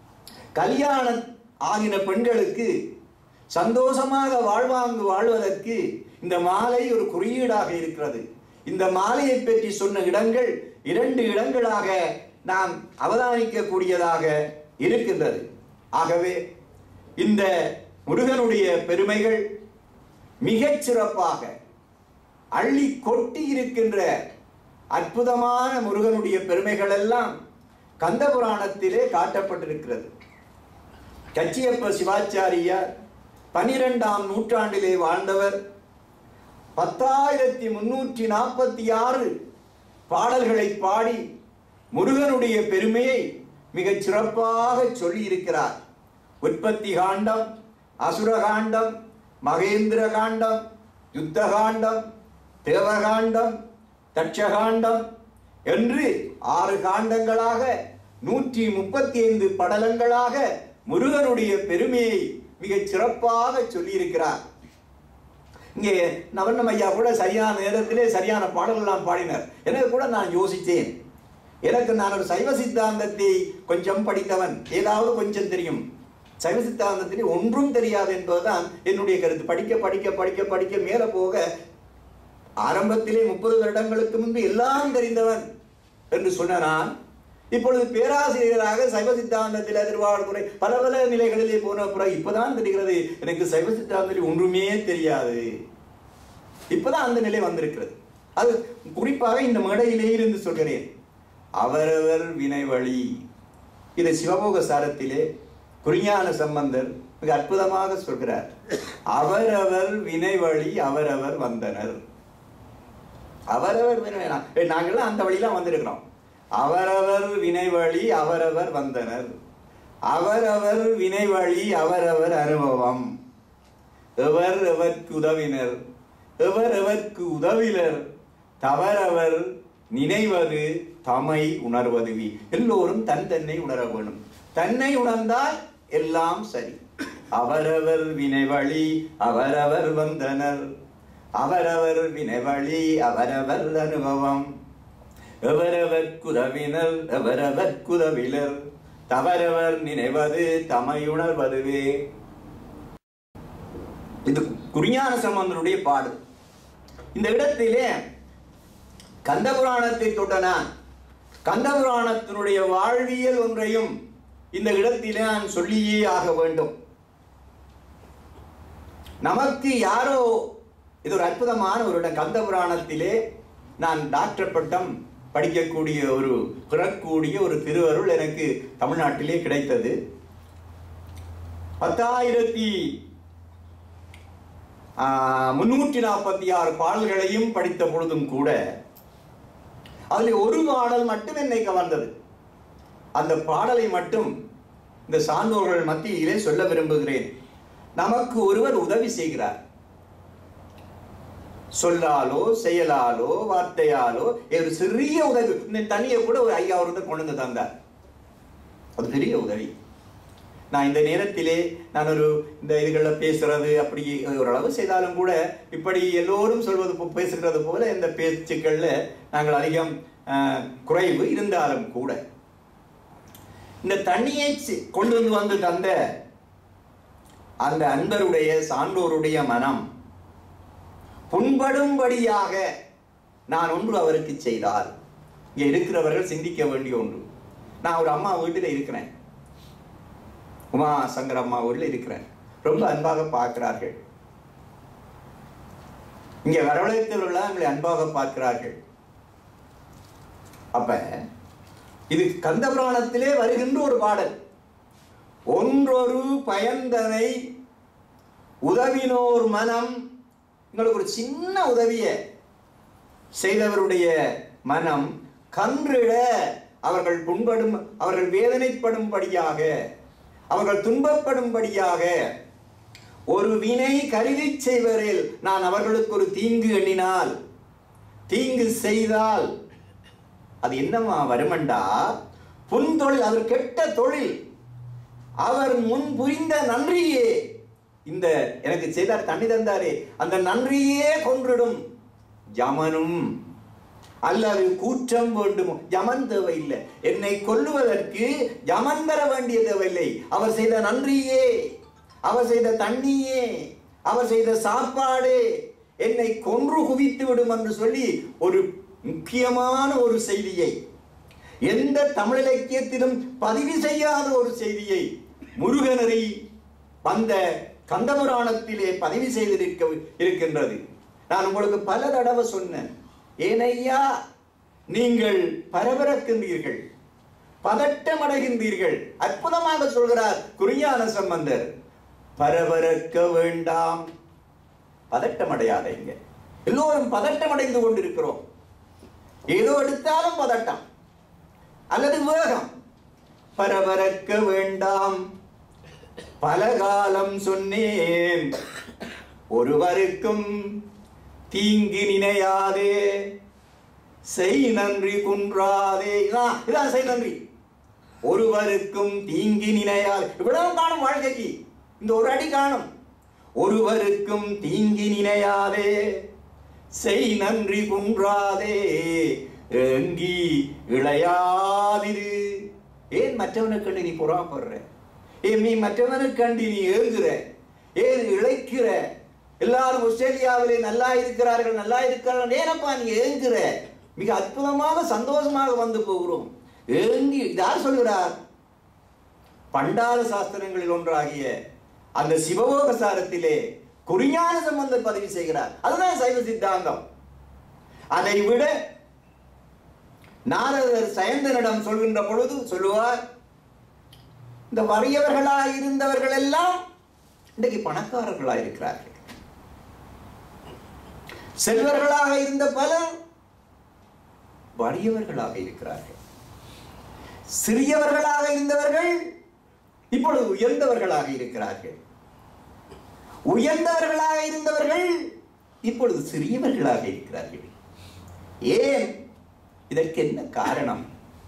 கல்யாணம் ஆகின பெண்களுக்கு சந்தோஷமாக வாழ்வாங்கு வாழ்வதற்கு இந்த மாலை ஒரு குறியீடாக இருக்கிறது. இந்த மாலையை பற்றி சொன்ன இடங்கள் இரண்டு இடங்களாக நாம் அவதானிக்க கூடியதாக இருக்கின்றது. ஆகவே இந்த முருகனுடைய பெருமைகள் மிகச் சிறப்பாக அள்ளி கொட்டி இருக்கின்ற அற்புதமான முருகனுடைய பெருமைகள் எல்லாம் கந்த புராணத்திலே காட்டப்பட்டிருக்கிறது. கச்சியப்ப சிவாச்சாரியார் பனிரெண்டாம் நூற்றாண்டிலே வாழ்ந்தவர். பத்தாயிரத்தி முன்னூற்றி நாற்பத்தி ஆறு பாடல்களை பாடி முருகனுடைய பெருமையை மிகச் சிறப்பாக சொல்லி இருக்கிறார். உற்பத்தி காண்டம், அசுர காண்டம், மகேந்திர காண்டம், யுத்த காண்டம், தேவகாண்டம், தட்சகாண்டம் என்று ஆறு காண்டங்களாக நூற்றி முப்பத்தி ஐந்து படலங்களாக முருகனுடைய பெருமையை மிகச் சிறப்பாக சொல்லியிருக்கிறார். இங்கே நவர்ணம் ஐயா கூட சரியான நேரத்திலே சரியான பாடல்கள்லாம் பாடினார். எனக்கு கூட நான் யோசித்தேன், எனக்கு நான் ஒரு சைவ சித்தாந்தத்தை கொஞ்சம் படித்தவன், ஏதாவது கொஞ்சம் தெரியும், சைவ சித்தாந்தத்திலே ஒன்றும் தெரியாது என்பதுதான் என்னுடைய கருத்து. படிக்க படிக்க படிக்க படிக்க மேல போக ஆரம்பத்திலே முப்பது வருடங்களுக்கு முன்பு எல்லாம் தெரிந்தவன் என்று சொன்ன நான் இப்பொழுது பேராசிரியராக சைவ சித்தாந்தத்தில் திருவாரூரை பல பல நிலைகளிலே போன பிறகு இப்பதான் தெரிகிறது எனக்கு சைவ சித்தாந்தத்தில் ஒன்றுமே தெரியாது. இப்பதான் அந்த நிலை வந்திருக்கிறது. அது குறிப்பாக இந்த மேடையிலே இருந்து சொல்கிறேன். அவரவர் வினை வழி, இது சிவபோக சாரத்திலே குறிஞான சம்பந்தர் மிக அற்புதமாக சொல்கிறார். அவரவர் வினை வழி அவரவர் வந்தனர். அவரவர் வினை, நாங்கள்லாம் அந்த வழியெல்லாம் வந்திருக்கிறோம். அவரவர் வினை வழி அவரவர் வந்தனர். அவரவர் வினை வழி அவரவர் அனுபவம். எவர் எவர்க்கு உதவினர், எவர் எவர்க்கு உதவிலர், தவறவர் நினைவது தமை உணர்வது. எல்லோரும் தன் தன்னை உணர வேண்டும். தன்னை உணர்ந்தால் எல்லாம் சரி. அவரவர் வினைவழி அவரவர் வந்தனர், அவரவர் வினைவழி அவரவர் அனுபவம், எவரவர் குதவினர் எவரவர் குதவிலர், தவறவர் நினைவது தமையுணர்வதுவே. இது குறிஞான சம்பந்தருடைய பாடு. இந்த இடத்திலே கந்தபுராணத்தை தொட்டனான். கந்தபுராணத்தினுடைய வாழ்வியல் ஒன்றையும் இந்த இடத்திலே நான் சொல்லியே ஆக வேண்டும். நமக்கு யாரோ இது ஒரு அற்புதமான ஒரு இடம். கந்தபுராணத்திலே நான் டாக்டர் பட்டம் படிக்கக்கூடிய ஒரு பிறக்கூடிய ஒரு திருவருள் எனக்கு தமிழ்நாட்டிலே கிடைத்தது. பத்தாயிரத்தி முன்னூற்றி நாற்பத்தி ஆறு பாடல்களையும் படித்த பொழுதும் கூட அதில் ஒரு பாடல் மட்டும் என்னை கவர்ந்தது. அந்த பாடலை மட்டும் இந்த சான்றோர்கள் மத்தியிலே சொல்ல விரும்புகிறேன். நமக்கு ஒருவர் உதவி செய்கிறார். சொல்லாலோ செயலாலோ வார்த்தையாலோ ஒரு சிறிய உதவி. இந்த தண்ணியை கூட ஒரு ஐயாயிரம் ரூபாய் கொண்டு வந்து தந்தார். அது பெரிய உதவி. நான் இந்த நேரத்திலே நான் ஒரு இந்த இதுகளில் பேசுறது அப்படி ஓரளவு செய்தாலும் கூட இப்படி எல்லோரும் சொல்வது பேசுகிறது போல இந்த பேச்சுக்களில் நாங்கள் அதிகம் குறைவு இருந்தாலும் கூட இந்த தண்ணியை கொண்டு வந்து வந்து தந்த அந்த அன்பருடைய சான்றோருடைய மனம் புண்படும்படியாக நான் ஒன்று அவருக்கு செய்தால் இங்கே இருக்கிறவர்கள் சிந்திக்க வேண்டிய ஒன்று. நான் ஒரு அம்மா வீட்டில் இருக்கிறேன், உமா சங்கர் அம்மா வீட்டில் இருக்கிறேன். ரொம்ப அன்பாக பார்க்கிறார்கள். இங்கே வரவழைத்தவர்களாக எங்களை அன்பாக பார்க்கிறார்கள். அப்ப இது கந்தபுராணத்திலே வருகின்ற ஒரு பாடல். ஒன்றொரு பயந்தனை உதவினோர் மனம். உங்களுக்கு ஒரு சின்ன உதவியை செய்தவருடைய மனம் கன்றிட அவர்கள் புண்படும், அவர்கள் வேதனைப்படும்படியாக, அவர்கள் துன்பப்படும்படியாக ஒரு வினை கருதி செய்வரில் நான் அவர்களுக்கு ஒரு தீங்கு எண்ணினால், தீங்கு செய்தால் அது என்னமா வருமண்டா? புன்தொழில், அவர் கெட்ட தொழில், அவர் முன் புரிந்த நன்றியே, இந்த எனக்கு செய்தார் தண்ணி தந்தாரே அந்த நன்றியே கொன்றிடும் யமனும் அல்லது கூற்றம் வேண்டும். யமன் தேவையில்லை, என்னை கொல்லுவதற்கு யமன் தர வேண்டிய தேவையில்லை. அவர் செய்த நன்றியே, அவர் செய்த தண்ணியே, அவர் செய்த சாப்பாடு என்னை கொன்று குவித்து விடும் என்று சொல்லி ஒரு முக்கியமான ஒரு செய்தியை, எந்த தமிழ் இலக்கியத்திலும் பதிவு செய்யாத ஒரு செய்தியை முருகனரி வந்த கந்தபுராணத்திலே பதிவு செய்திருக்க இருக்கின்றது. நான் உங்களுக்கு பல தடவை சொன்னேன், ஏனையா நீங்கள் பரபரக்கின்றீர்கள், பதட்டம் அடைகின்றீர்கள். அற்புதமாக சொல்கிறார் குறிஞான சம்பந்தர், பரபரக்க வேண்டாம், பதட்டம் அடையாதீங்க. எல்லோரும் பதட்டம் அடைந்து கொண்டிருக்கிறோம். ஏதோ எடுத்தாலும் பதட்டம் அல்லது வேகம். பரபரக்க வேண்டாம், பல காலம் சொன்னேன், ஒருவருக்கும் தீங்கு நினையாதே, செய் நன்றி குன்றாதே. இதான் இதான் செய் நன்றி. ஒருவருக்கும் தீங்கு நினையாதே. இவ்வளவு காணும் வாழ்க்கைக்கு, இந்த ஒரு அடி காணும். ஒருவருக்கும் தீங்கு நினையாதே, செய் நன்றி குன்றாதே, ஏங்கி இளையாதிரு. ஏன் மற்றவனுக்கு நீ புறாப்படுற? ஏன் நீ மற்றவனுக்கு நீ ஏங்குற? ஏன் இழைக்கிற? எல்லாரும் ஆஸ்திரேலியாவிலே நல்லா இருக்கிறார்கள், நல்லா இருக்கிறார்கள், ஏனப்பா நீ ஏங்குற? மிக அற்புதமாக சந்தோஷமாக வந்து போகிறோம். ஏங்கி யார் சொல்கிறார்? பண்டார சாஸ்திரங்களில் ஒன்றாகிய அந்த சிவபோக சாரத்திலே குறிஞான சம்பந்தர் பதிவு செய்கிறார். அதுதான் சைவ சித்தாந்தம். அதை விட நாரதர் சயந்தனிடம் சொல்கின்ற பொழுது சொல்லுவார், இந்த வறியவர்களாக இருந்தவர்கள் எல்லாம் இன்றைக்கு பணக்காரர்களாக இருக்கிறார்கள், செல்வர்களாக இருந்த பலர் வறியவர்களாக இருக்கிறார்கள், சிறியவர்களாக இருந்தவர்கள் இப்பொழுது உயர்ந்தவர்களாக இருக்கிறார்கள், உயர்ந்தவர்களாக இருந்தவர்கள் இப்பொழுது சிறியவர்களாக இருக்கிறார்கள். ஏன்? இதற்கு என்ன காரணம்?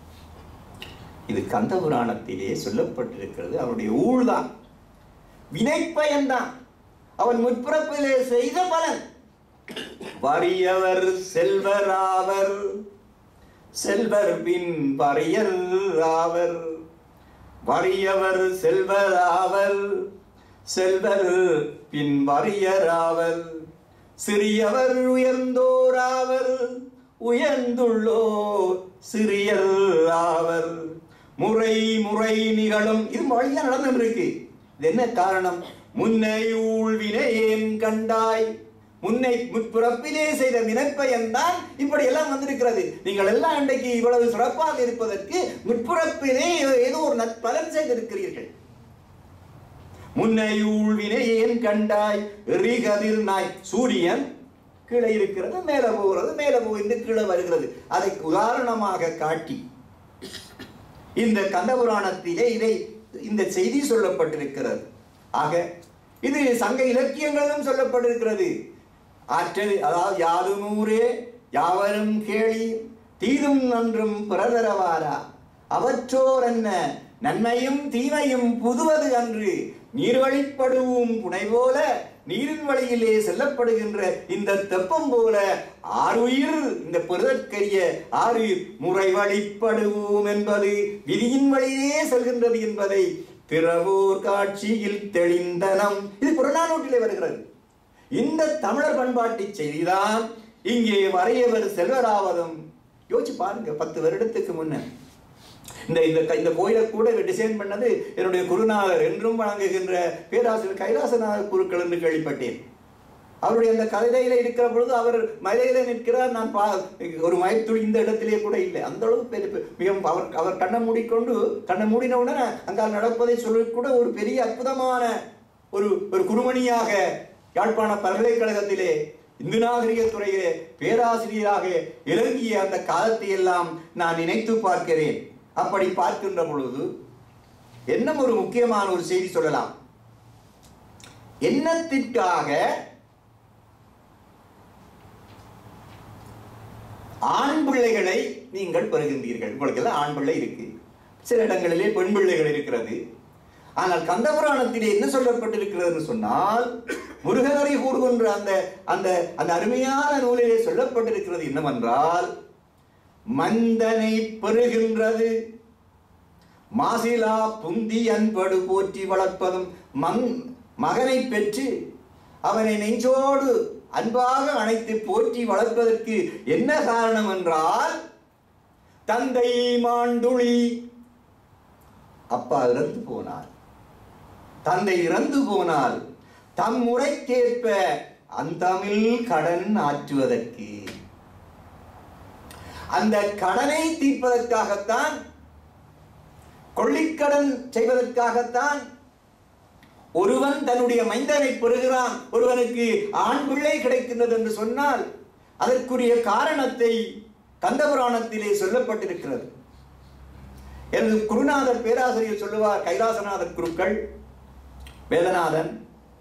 இது கந்த புராணத்திலே சொல்லப்பட்டிருக்கிறது. அவருடைய ஊழ்தான், வினைப்பயன்தான், அவன் முற்பிறப்பிலே செய்த பலன். வறியவர் செல்வராவர், செல்வர் பின் வறியர் ஆவர். வறியவர் செல்வராவர், செல்வர் பின் வறியராவர். சிறியவர் உயர்ந்தோராவர், உயர்ந்துள்ளோர் சிறியர் ஆவர். முறை முறை நிகழும். இது வழியா நடந்துருக்கு. இது என்ன காரணம்? முன்னை ஊழ்வினை ஏன் கண்டாய், முன்னை முற்பிறப்பிலே செய்த வினைப்பயன்தான் இப்படி எல்லாம் வந்திருக்கிறது. நீங்கள் எல்லாம் இன்றைக்கு இவ்வளவு சிறப்பாக இருப்பதற்கு முற்பிறப்பிலே ஏதோ ஒரு நற்பலன் செய்திருக்கிறீர்கள். முன்னை ஊழ்வினை ஏன் கண்டாய், எரிகதிர் நாய். சூரியன் கீழே இருக்கிறது, மேலே போகிறது, மேலே போயிருந்து கீழே வருகிறது. அதை உதாரணமாக காட்டி இந்த கந்தபுராணத்திலே இதை இந்த செய்தி சொல்லப்பட்டிருக்கிறது. ஆக இது சங்க இலக்கியங்களிலும் சொல்லப்பட்டிருக்கிறது. ஆற்றல், அதாவது யாதும் ஊரே யாவரும் கேளி, தீதும் நன்றும் பிறதரவாரா, அவற்றோர் என்ன நன்மையும் தீமையும் புதுவது அன்று, நீர்வழிப்படுவும் புனை போல நீரின் வழியிலே செல்லப்படுகின்ற இந்த தெப்பம் போல ஆறுயிர், இந்த பெருதற்கரிய ஆறுயிர் முறை வழிப்படுவோம் என்பது விதியின் வழியே செல்கின்றது என்பதை பிறவோர் காட்சியில் தெளிந்தனம். இது புறநானூற்றிலே வருகிறது. இந்த தமிழர் பண்பாட்டு செய்திதான் இங்கே வரையவர் செல்வராவதும். யோசிச்சு பாருங்க, பத்து வருடத்துக்கு முன்ன இந்த இந்த கோயிலை கூட டிசைன் பண்ணது என்னுடைய குருநாதர் என்றும் வழங்குகின்ற பேராசிரியர் கைலாசநாத குருக்கள் என்று கேள்விப்பட்டேன். அவருடைய அந்த கதையில இருக்கிற பொழுது அவர் மலையில நிற்கிறார். நான் பா ஒரு மயத்துளி இந்த இடத்திலே கூட இல்லை. அந்த அளவுக்கு மிகவும் அவர் அவர் கண்ணை மூடிக்கொண்டு கண்ணை மூடின உடனே அங்கால் நடப்பதை சொல்லக்கூட ஒரு பெரிய அற்புதமான ஒரு ஒரு குருமணியாக யாழ்ப்பாண பல்கலைக்கழகத்திலே இந்து நாகரிக துறையிலே பேராசிரியராக இறங்கிய அந்த காலத்தை எல்லாம் நான் நினைத்து பார்க்கிறேன். அப்படி பார்க்கின்ற பொழுது என்ன ஒரு முக்கியமான ஒரு செய்தி சொல்லலாம். என்னத்திற்காக ஆண் பிள்ளைகளை நீங்கள் பெறுகின்றீர்கள்? உங்களுக்கு எல்லாம் ஆண் பிள்ளை இருக்கு, சில இடங்களிலே பெண் பிள்ளைகள் இருக்கிறது. ஆனால் கந்தபுராணத்திலே என்ன சொல்லப்பட்டிருக்கிறது சொன்னால், முருகனரை கூறுகின்ற அந்த அந்த அந்த அருமையான நூலிலே சொல்லப்பட்டிருக்கிறது என்னவென்றால், மந்தனை பெறுகின்றது மாசிலா புந்தி அன்படு போற்றி வளர்ப்பதும். மங் மகனை பெற்று அவனை நெஞ்சோடு அன்பாக அணைத்து போற்றி வளர்ப்பதற்கு என்ன காரணம் என்றால், தந்தை மாண்டுளி, அப்பா இறந்து போனார், தந்தை இறந்து போனால் தம் முறைக்கேற்ப அந்தமிழ் கடன் ஆற்றுவதற்கு, அந்த கடனை தீர்ப்பதற்காகத்தான், கொள்ளிக்கடன் செய்வதற்காகத்தான் ஒருவன் தன்னுடைய மைந்தனை பெறுகிறான். ஒருவனுக்கு ஆண் பிள்ளை கிடைக்கின்றது என்று சொன்னால் அதற்குரிய காரணத்தை கந்தபுராணத்திலே சொல்லப்பட்டிருக்கிறது. எனது குருநாதர் பேராசிரியர் சொல்லுவார், கைலாசநாதர் குருக்கள், வேதநாதன்,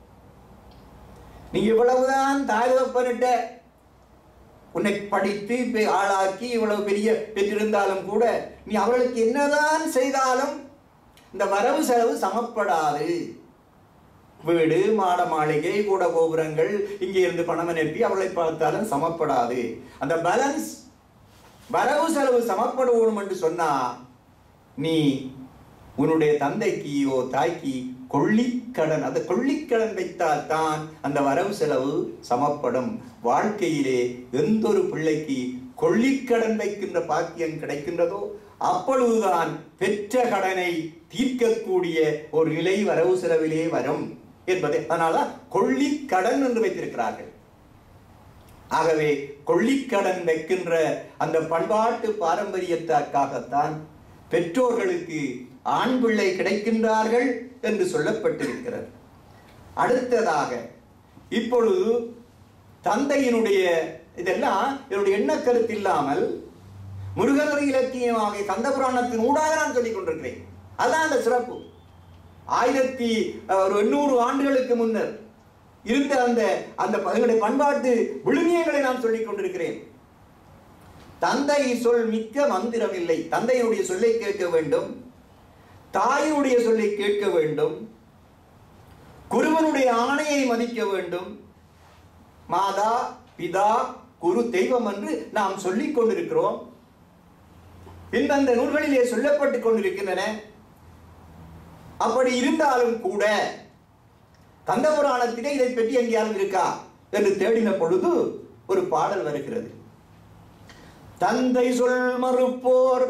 நீ இவ்வளவுதான் தாய் தகப்பனிட்ட உன்னை படித்து ஆளாக்கி இவ்வளவு பெரிய பெற்றிருந்தாலும் கூட நீ அவர்களுக்கு என்னதான் செய்தாலும் இந்த வரவு செலவு சமப்படாது. வீடு, மாட மாளிகை, கூட கோபுரங்கள், இங்கே இருந்து பணம் அனுப்பி அவளை பார்த்தாலும் சமப்படாது. அந்த பேலன்ஸ், வரவு செலவு சமப்படணும் என்று சொன்னா நீ உன்னுடைய தந்தைக்கியோ தாய்க்கு கொள்ளிக்கடன், அந்த கொள்ளிக்கடன் வைத்தால் தான் அந்த வரவு செலவு சமப்படும். வாழ்க்கையிலே எந்த ஒரு பிள்ளைக்கு கொள்ளிக்கடன் வைக்கின்ற பாக்கியம் கிடைக்கின்றதோ அப்பொழுதுதான் பெற்ற கடனை தீர்க்கக்கூடிய ஒரு நிலை வரவு செலவிலே வரும் என்பதை, அதனால கொள்ளிக்கடன் என்று வைத்திருக்கிறார்கள். ஆகவே கொள்ளிக்கடன் வைக்கின்ற அந்த பண்பாட்டு பாரம்பரியத்திற்காகத்தான் பெற்றோர்களுக்கு ஆண் பிள்ளை கிடைக்கின்றார்கள் என்று சொல்லப்பட்டிருக்கிறது. அடுத்ததாக இப்பொழுது தந்தையினுடைய இதெல்லாம் என்னுடைய எண்ண கருத்து இல்லாமல் முருகனரி இலக்கியமாக கந்தபுராணத்தின் ஊடாக நான் சொல்லிக் கொண்டிருக்கிறேன். அதான் அந்த சிறப்பு. ஆயிரத்தி ஒரு எண்ணூறு ஆண்டுகளுக்கு முன்னர் இருந்த அந்த அந்த பண்பாட்டு விழுமியங்களை நான் சொல்லிக் கொண்டிருக்கிறேன். தந்தை சொல் மிக்க மந்திரம் இல்லை. தந்தையுடைய சொல்லை கேட்க வேண்டும், தாயுடைய சொல்லை கேட்க வேண்டும், குருவனுடைய ஆணையை மதிக்க வேண்டும். மாதா பிதா குரு தெய்வம் என்று நாம் சொல்லிக் கொண்டிருக்கிறோம். இந்தந்த நூல்களிலே சொல்லப்பட்டுக் கொண்டிருக்கின்றன. அப்படி இருந்தாலும் கூட கந்த புராணத்திலே இதை பற்றி எங்கேயாலும் இருக்கா என்று தேடின பொழுது ஒரு பாடல் வருகிறது. தந்தை சொல் மறுப்போர்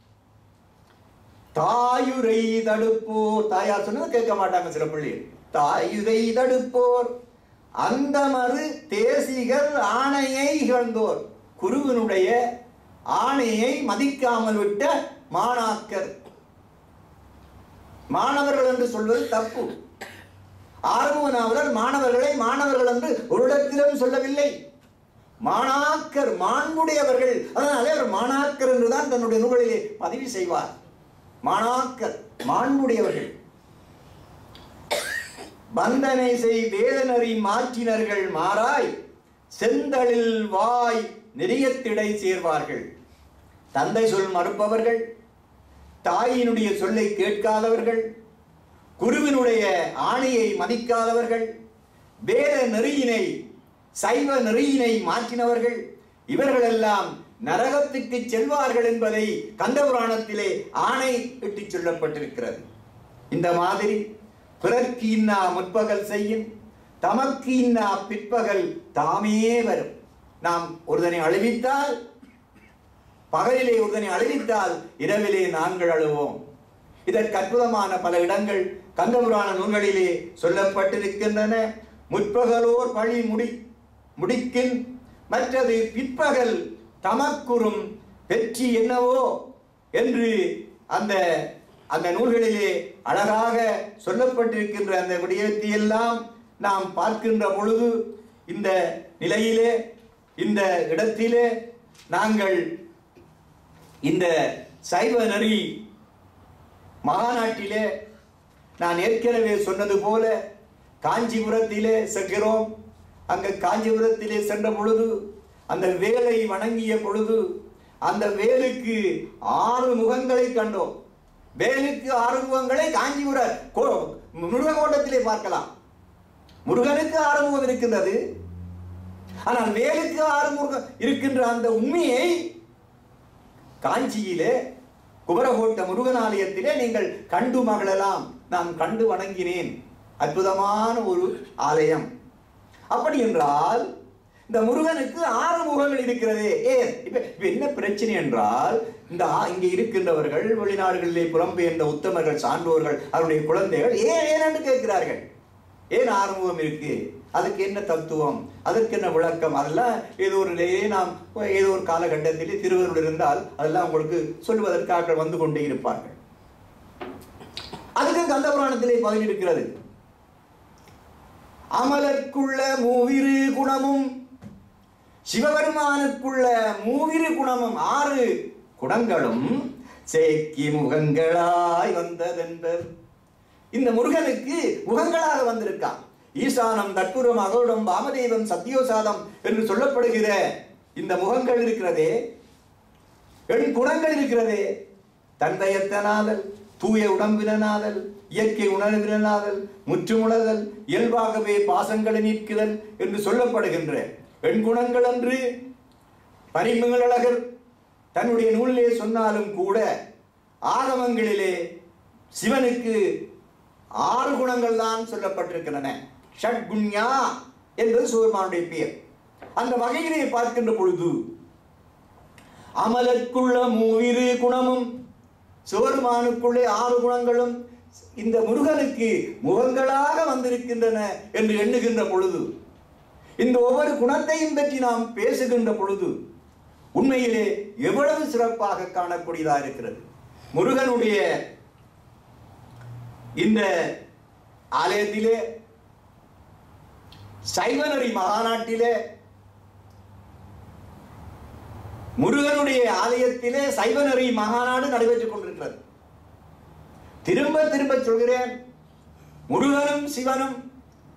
தாயுரை தடுப்போர். தாயார் சொன்னது கேட்க மாட்டாங்க சில பிள்ளைகள். தாயுரை தடுப்போர் அந்த மறு தேசிகர் ஆணையை இகழ்ந்தோர். குருவினுடைய ஆணையை மதிக்காமல் விட்ட மாணாக்கர். மாணவர்கள் என்று சொல்வது தப்பு. ஆறுமுகனாவலர் மாணவர்களை மாணவர்கள் என்று ஒரு இடத்திலும் சொல்லவில்லை. மாணாக்கர், மாண்புடையவர்கள். அதனாலே அவர் மாணாக்கர் என்றுதான் தன்னுடைய நூல்களிலே பதிவு செய்வார். மாணாக்கர், மாண்புடையவர்கள். பந்தனை செய் வேதனரி மாற்றினர்கள் மாறாய் செந்தளில் வாய் நெறியத்திடை சேர்வார்கள். தந்தை சொல் மறுப்பவர்கள், தாயினுடைய சொல்லை கேட்காதவர்கள், குருவினுடைய ஆணையை மதிக்காதவர்கள், வேத நெறியினை சைவ நெறியினை மாற்றினவர்கள், இவர்களெல்லாம் நரகத்துக்கு செல்வார்கள் என்பதை கந்த புராணத்திலே ஆணை இட்டு சொல்லப்பட்டிருக்கிறது. இந்த மாதிரி பிறர்க்கு இன்னா முற்பகல் செய்யும் தமக்கு இன்னா பிற்பகல் தாமே வரும். நாம் ஒருதனை அழுவித்தால், பகலிலே ஒருதனை அழுவித்தால் இரவிலே நாங்கள் அழுவோம். இதற்கு அற்புதமான பல இடங்கள் கந்த புராண நூல்களிலே சொல்லப்பட்டிருக்கின்றன. முற்பகலோர் பழி முடி முடிக்கின் மற்றது பிற்பகல் தமக்குறும் வெற்றி என்னவோ என்று அந்த அந்த நூல்களிலே அழகாக சொல்லப்பட்டிருக்கின்ற அந்த விடயத்தை எல்லாம் நாம் பார்க்கின்ற பொழுது இந்த நிலையிலே, இந்த இடத்திலே நாங்கள் இந்த சைவ நெறி மகாநாட்டிலே நான் ஏற்கனவே சொன்னது போல காஞ்சிபுரத்திலே செல்கிறோம். அங்கு காஞ்சிபுரத்திலே சென்ற பொழுது அந்த வேலை வணங்கிய பொழுது அந்த வேலுக்கு ஆறு முகங்களை கண்டோம். வேலுக்கு ஆறு முகங்களை காஞ்சிபுர முருக கோட்டத்திலே பார்க்கலாம். முருகனுக்கு ஆறு முகம் இருக்கின்றது. ஆனால் வேலுக்கு ஆறு முகம் இருக்கின்ற அந்த உண்மையை காஞ்சியிலே குமரகோட்ட முருகன் ஆலயத்திலே நீங்கள் கண்டு மகளலாம். நான் கண்டு வணங்கினேன். அற்புதமான ஒரு ஆலயம். அப்படி என்றால் இந்த முருகனுக்கு ஆறு முகங்கள் இருக்கிறதே. ஏன் இப்ப என்ன பிரச்சனை என்றால், இந்த இங்கே இருக்கின்றவர்கள் வெளிநாடுகளிலே புலம்பெயர்ந்த உத்தமர்கள், சான்றோர்கள், அவருடைய குழந்தைகள் ஏன் ஏன் என்று கேட்கிறார்கள். ஏன் ஆறு முகம் இருக்கு? அதுக்கு என்ன தத்துவம், அதற்கு என்ன விளக்கம்? அதெல்லாம் ஏதோ ஒரு நிலையே நாம் ஏதோ ஒரு காலகட்டத்திலே திருவருள் இருந்தால் அதெல்லாம் உங்களுக்கு சொல்வதற்காக வந்து கொண்டே இருப்பார்கள். அதுக்கு கந்த புராணத்திலே பதில் இருக்கிறது. அமலர்க்குள்ள மூவிரு குணமும் சிவபெருமானுக்குள்ள மூவிரு குணமும் ஆறு குணங்களும் சேக்கி முகங்களாய் வந்ததென்பர். இந்த முருகனுக்கு முகங்களாக வந்திருக்கான். ஈசானம், தற்புரம், அகோடம், வாமதேவம், சத்தியோசாதம் என்று சொல்லப்படுகிற இந்த முகங்கள் இருக்கிறதே, எண் குணங்கள் இருக்கிறதே, தந்தையத்தனாதல், தூய உடம்பினாதல், இயற்கை உணர்வினாதல், முற்றுமுணர்தல், இயல்பாகவே பாசங்களை நீக்குதல் என்று சொல்லப்படுகின்ற எண் குணங்கள் என்று பரிமங்களழகர் தன்னுடைய நூலிலே சொன்னாலும் கூட ஆகமங்களிலே சிவனுக்கு ஆறு குணங்கள் தான் சொல்லப்பட்டிருக்கின்றன. ஷட்குண்யா என்பது சிவபெருமானுடைய பெயர். அந்த வகையிலே பார்க்கின்ற பொழுது அமலர்க்குள்ள மூவிரு குணமும் சிவபெருமானுக்குள்ளே ஆறு குணங்களும் இந்த முருகனுக்கு முகங்களாக வந்திருக்கின்றன என்று எண்ணுகின்ற பொழுது, இந்த ஒவ்வொரு குணத்தையும் பற்றி நாம் பேசுகின்ற பொழுது உண்மையிலே எவ்வளவு சிறப்பாக காணக்கூடியதாக இருக்கிறது. முருகனுடைய இந்த ஆலயத்திலே, சைவநெறி மகாநாட்டிலே, முருகனுடைய ஆலயத்திலே சைவநெறி மகாநாடு நடைபெற்றுக் கொண்டிருக்கிறது. திரும்ப திரும்ப சொல்கிறேன், முருகனும் சிவனும்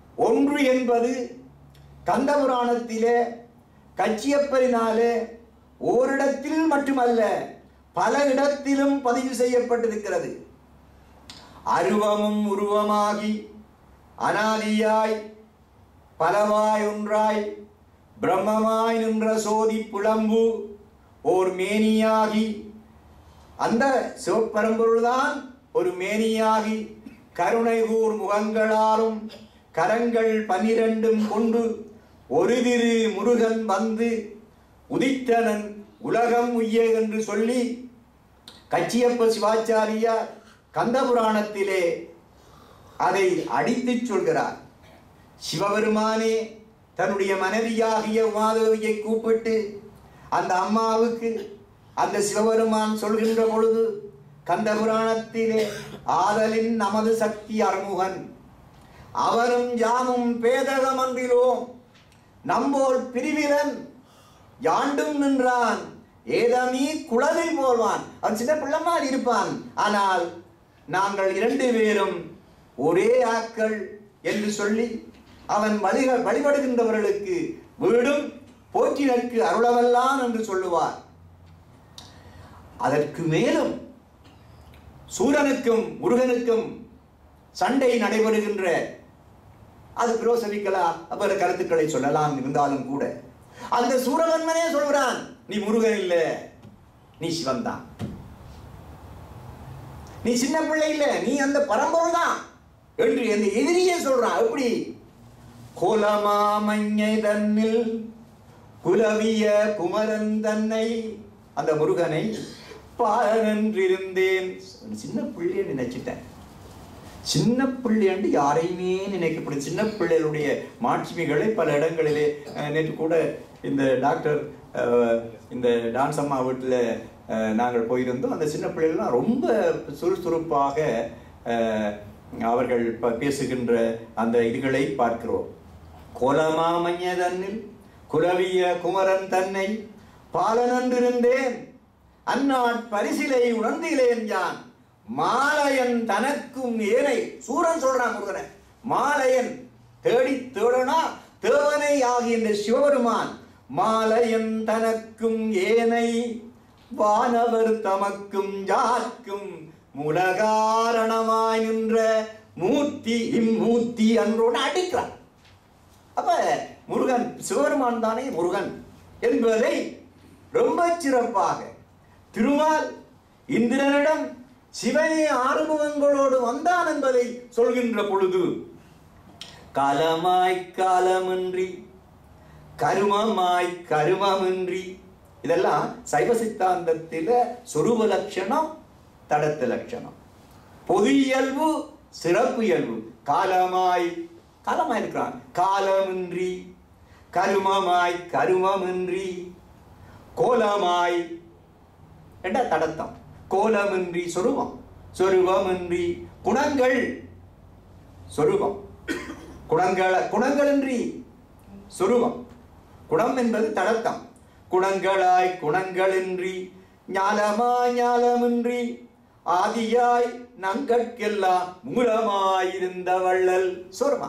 ஒன்று என்பது கந்த புராணத்திலே கச்சியப்பரினாலே ஓரிடத்தில் மட்டுமல்ல பல இடத்திலும் பதிவு செய்யப்பட்டிருக்கிறது. அருவமும் உருவமாகி அனாதியாய் பலவாய் ஒன்றாய் பிரம்மமாய் நின்ற சோதி புலம்பு ஓர் மேனியாகி, அந்த சிவப்பரம்பொருள்தான் ஒரு மேனியாகி கருணை கூர் முகங்களாலும் கரங்கள் பன்னிரண்டும் கொண்டு ஒரு திரு முருகன் வந்து உதித்தனன் உலகம் உய்ய என்று சொல்லி கச்சியப்ப சிவாச்சாரியார் கந்தபுராணத்திலே அதை அடித்து சொல்கிறார். சிவபெருமானே தன்னுடைய மனைவியாகிய உமாதேவியை கூப்பிட்டு அந்த அம்மாவுக்கு அந்த சிவபெருமான் சொல்கின்ற பொழுது கந்தபுராணத்திலே ஆதலின் நமது சக்தி அறுமுகன் அவரும் யாமும் பேதகமன்றிலோம் நம்போல் பிரிவிலன் யாண்டும் நின்றான் ஏதமீ குழலில் போல்வான். அவன் சின்ன பிள்ளமார் இருப்பான், ஆனால் நாங்கள் இரண்டு பேரும் ஒரே ஆக்கள் என்று சொல்லி அவன் வழிக வழிபடுகின்றவர்களுக்கு வீடும் போற்றினருக்கு அருளவல்லான் என்று சொல்லுவார். அதற்கு மேலும் சூரனுக்கும் முருகனுக்கும் சண்டை நடைபெறுகின்ற, அது பிரோசவிக்கலா அப்பற கருத்துக்களை சொல்லலாம். இருந்தாலும் கூட அந்த சூரவன்மனே சொல்கிறான், நீ முருகன் இல்ல, நீ சிவன் தான், நீ சின்ன பிள்ளை இல்ல, நீ அந்த பரம்பொருள் தான் என்று அந்த எதிரியே சொல்றான். எப்படி? கோலமாமஞ்சை தன்னில் குலவிய குமரன் தன்னை, அந்த முருகனை பாலனென்றிருந்தேன். சின்ன பிள்ளைன்னு நினைச்சிட்டேன். சின்ன பிள்ளையாண்டு யாரையுமே நினைக்கப்படும். சின்ன பிள்ளைகளுடைய மாட்சிமைகளை பல இடங்களிலே, நேற்று கூட இந்த டாக்டர் இந்த டான்ஸ் அம்மா வீட்டில் நாங்கள் போயிருந்தோம். அந்த சின்ன பிள்ளைகள்லாம் ரொம்ப சுறுசுறுப்பாக அவர்கள் பேசுகின்ற அந்த இதுகளை பார்க்கிறோம். கோலமாமஞ்ச தன்னில் குலவிய குமரன் தன்னை பாலனென்றிருந்தேன் அந்நாட் பரிசிலை உணர்ந்திலேன் யான் மாலையன் தனக்கும் ஏனை. சூரன் சொல்றான் முருகனை, மாலையன் தேடி தேடனா தேவனை ஆகிய இந்த சிவபெருமான் மாலையன் தனக்கும் ஏனை வானவர் தமக்கும் யாக்கும் மூலகாரணமாய் நின்ற மூர்த்தி இம்மூர்த்தி அன்றோடு அடிக்கிறான். அப்ப முருகன் சிவபெருமான் தானே முருகன் என்பதை ரொம்ப சிறப்பாக திருமால் இந்திரனிடம் சிவனே ஆறுமுகங்களோடு வந்தான் என்பதை சொல்கின்ற பொழுது காலமாய் காலமின்றி கருமமாய் கருமமின்றி, இதெல்லாம் சைவ சித்தாந்தத்தில சொரூப லட்சணம், தடத்த லட்சணம், பொது இயல்பு, சிறப்பு இயல்பு. காலமாய் காலமாய் இருக்கிறான், காலமின்றி கருமமாய் கருமமின்றி கோலமாய் என்ற தடத்தம், கோலமின்றி சொருபம், சொருபமின்றி குணங்கள், சொருபம் குணங்கள குணங்களின்றி சொருபம், குணம் என்பது தடத்தம், குணங்களாய் குணங்களின்றி ஞாலமாய் ஞாலமின்றி ஆதியாய் நங்கட்கெல்லாம் மூலமாயிருந்த வள்ளல். சொருமா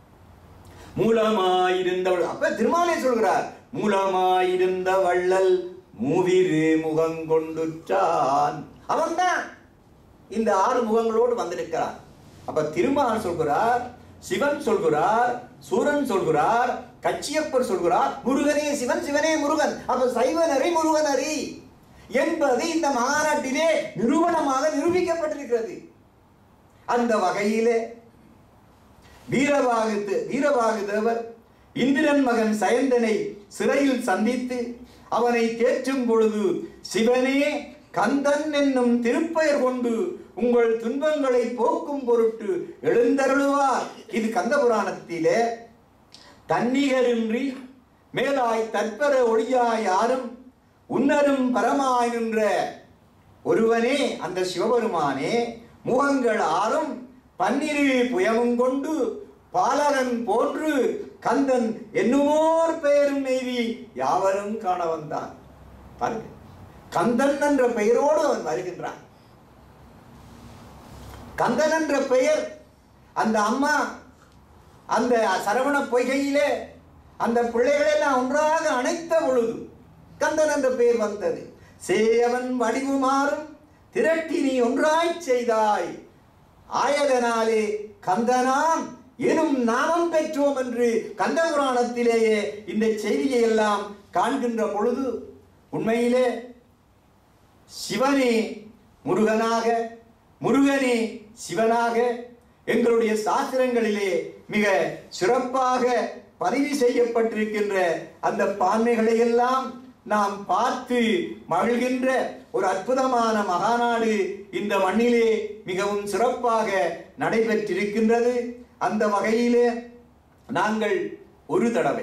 மூலமாயிருந்த, அப்ப திருமாலே சொல்கிறார், மூலமாயிருந்த வள்ளல் மூவிரு முகங்கொண்டுற்றான். அவன் தான் இந்த ஆறு முகங்களோடு வந்திருக்கிறான். அப்ப திருமால் சொல்கிறார், சிவன் சொல்கிறார், சூரன் சொல்கிறார், கச்சியப்பர் சொல்கிறார், முருகனே சிவன், சிவனே முருகன். அப்ப சைவனரி முருகனரி என்பது இந்த மாநாட்டிலே நிரூபணமாக நிரூபிக்கப்பட்டிருக்கிறது. அந்த வகையிலே வீரவாகு வீரவாகு தேவர் இந்திரன் மகன் சயந்தனை சிறையில் சந்தித்து அவனை தேற்றும் பொழுது, சிவனே கந்தன் என்னும் திருப்பெயர் கொண்டு உங்கள் துன்பங்களை போக்கும் பொருட்டு எழுந்தருளுவார். இது கந்த புராணத்திலே தன்னிகரின்றி மேலாய் தற்பர ஒளியாய் யாரும் உன்னரும் பரமாய் நின்ற ஒருவனே அந்த சிவபெருமானே முகங்கள் ஆறும் பன்னிரு புயமும் கொண்டு பாலகன் போன்று கந்தன் என்னுமோர் பெயரும் நெய்தி யாவரும் காண வந்தான். பாருங்க, கந்தன் என்ற பெயரோடு அவன் வருகின்றான். கந்தன் என்ற பெயர் அந்த அம்மா அந்த சரவண பொய்கையிலே அந்த பிள்ளைகளெல்லாம் ஒன்றாக அணைத்த பொழுது கந்தன் என்ற பெயர் வந்தது. சேயவன் வடிவுமாறும் திரட்டி நீ ஒன்றாய் செய்தாய், ஆயதனாலே கந்தனாம் எனும் நாமம் பெற்றோம் என்று கந்த புராணத்திலேயே இந்த செய்தியை எல்லாம் காண்கின்ற பொழுது உண்மையிலே சிவனே முருகனாக, முருகனே சிவனாக எங்களுடைய சாஸ்திரங்களிலே மிக சிறப்பாக பதிவு செய்யப்பட்டிருக்கின்ற அந்த பான்மைகளை எல்லாம் நாம் பார்த்து மகிழ்கின்ற ஒரு அற்புதமான மகாநாடு இந்த மண்ணிலே மிகவும் சிறப்பாக நடைபெற்றிருக்கின்றது. அந்த வகையிலே நாங்கள் ஒரு தடவை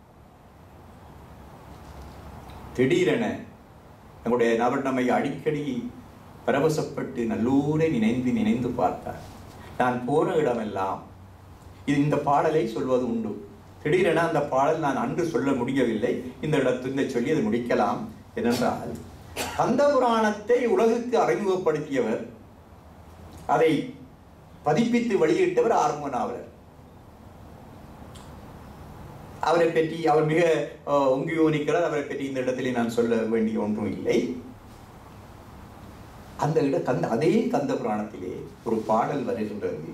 திடீரென நம்முடைய நபர் நம்மை அடிக்கடி பரவசப்பட்டு நல்லூரை நினைந்து நினைந்து பார்த்தார். நான் போன இடமெல்லாம் இது இந்த பாடலை சொல்வது உண்டு. திடீரென அந்த பாடல் நான் அன்று சொல்ல முடியவில்லை, இந்த இடத்தில் சொல்லி அதை முடிக்கலாம். ஏனென்றால் கந்த புராணத்தை உலகுக்கு அறிமுகப்படுத்தியவர், அதை பதிப்பித்து வெளியிட்டவர் ஆறுமுகநாவலர். அவரை பற்றி அவர் மிக ஒங்கியோனிக்கிறார். அவரை பற்றி இந்த இடத்திலே நான் சொல்ல வேண்டிய ஒன்றும் இல்லை. அந்த இட கந்த அதே கந்த புராணத்திலே ஒரு பாடல் வருகின்றது.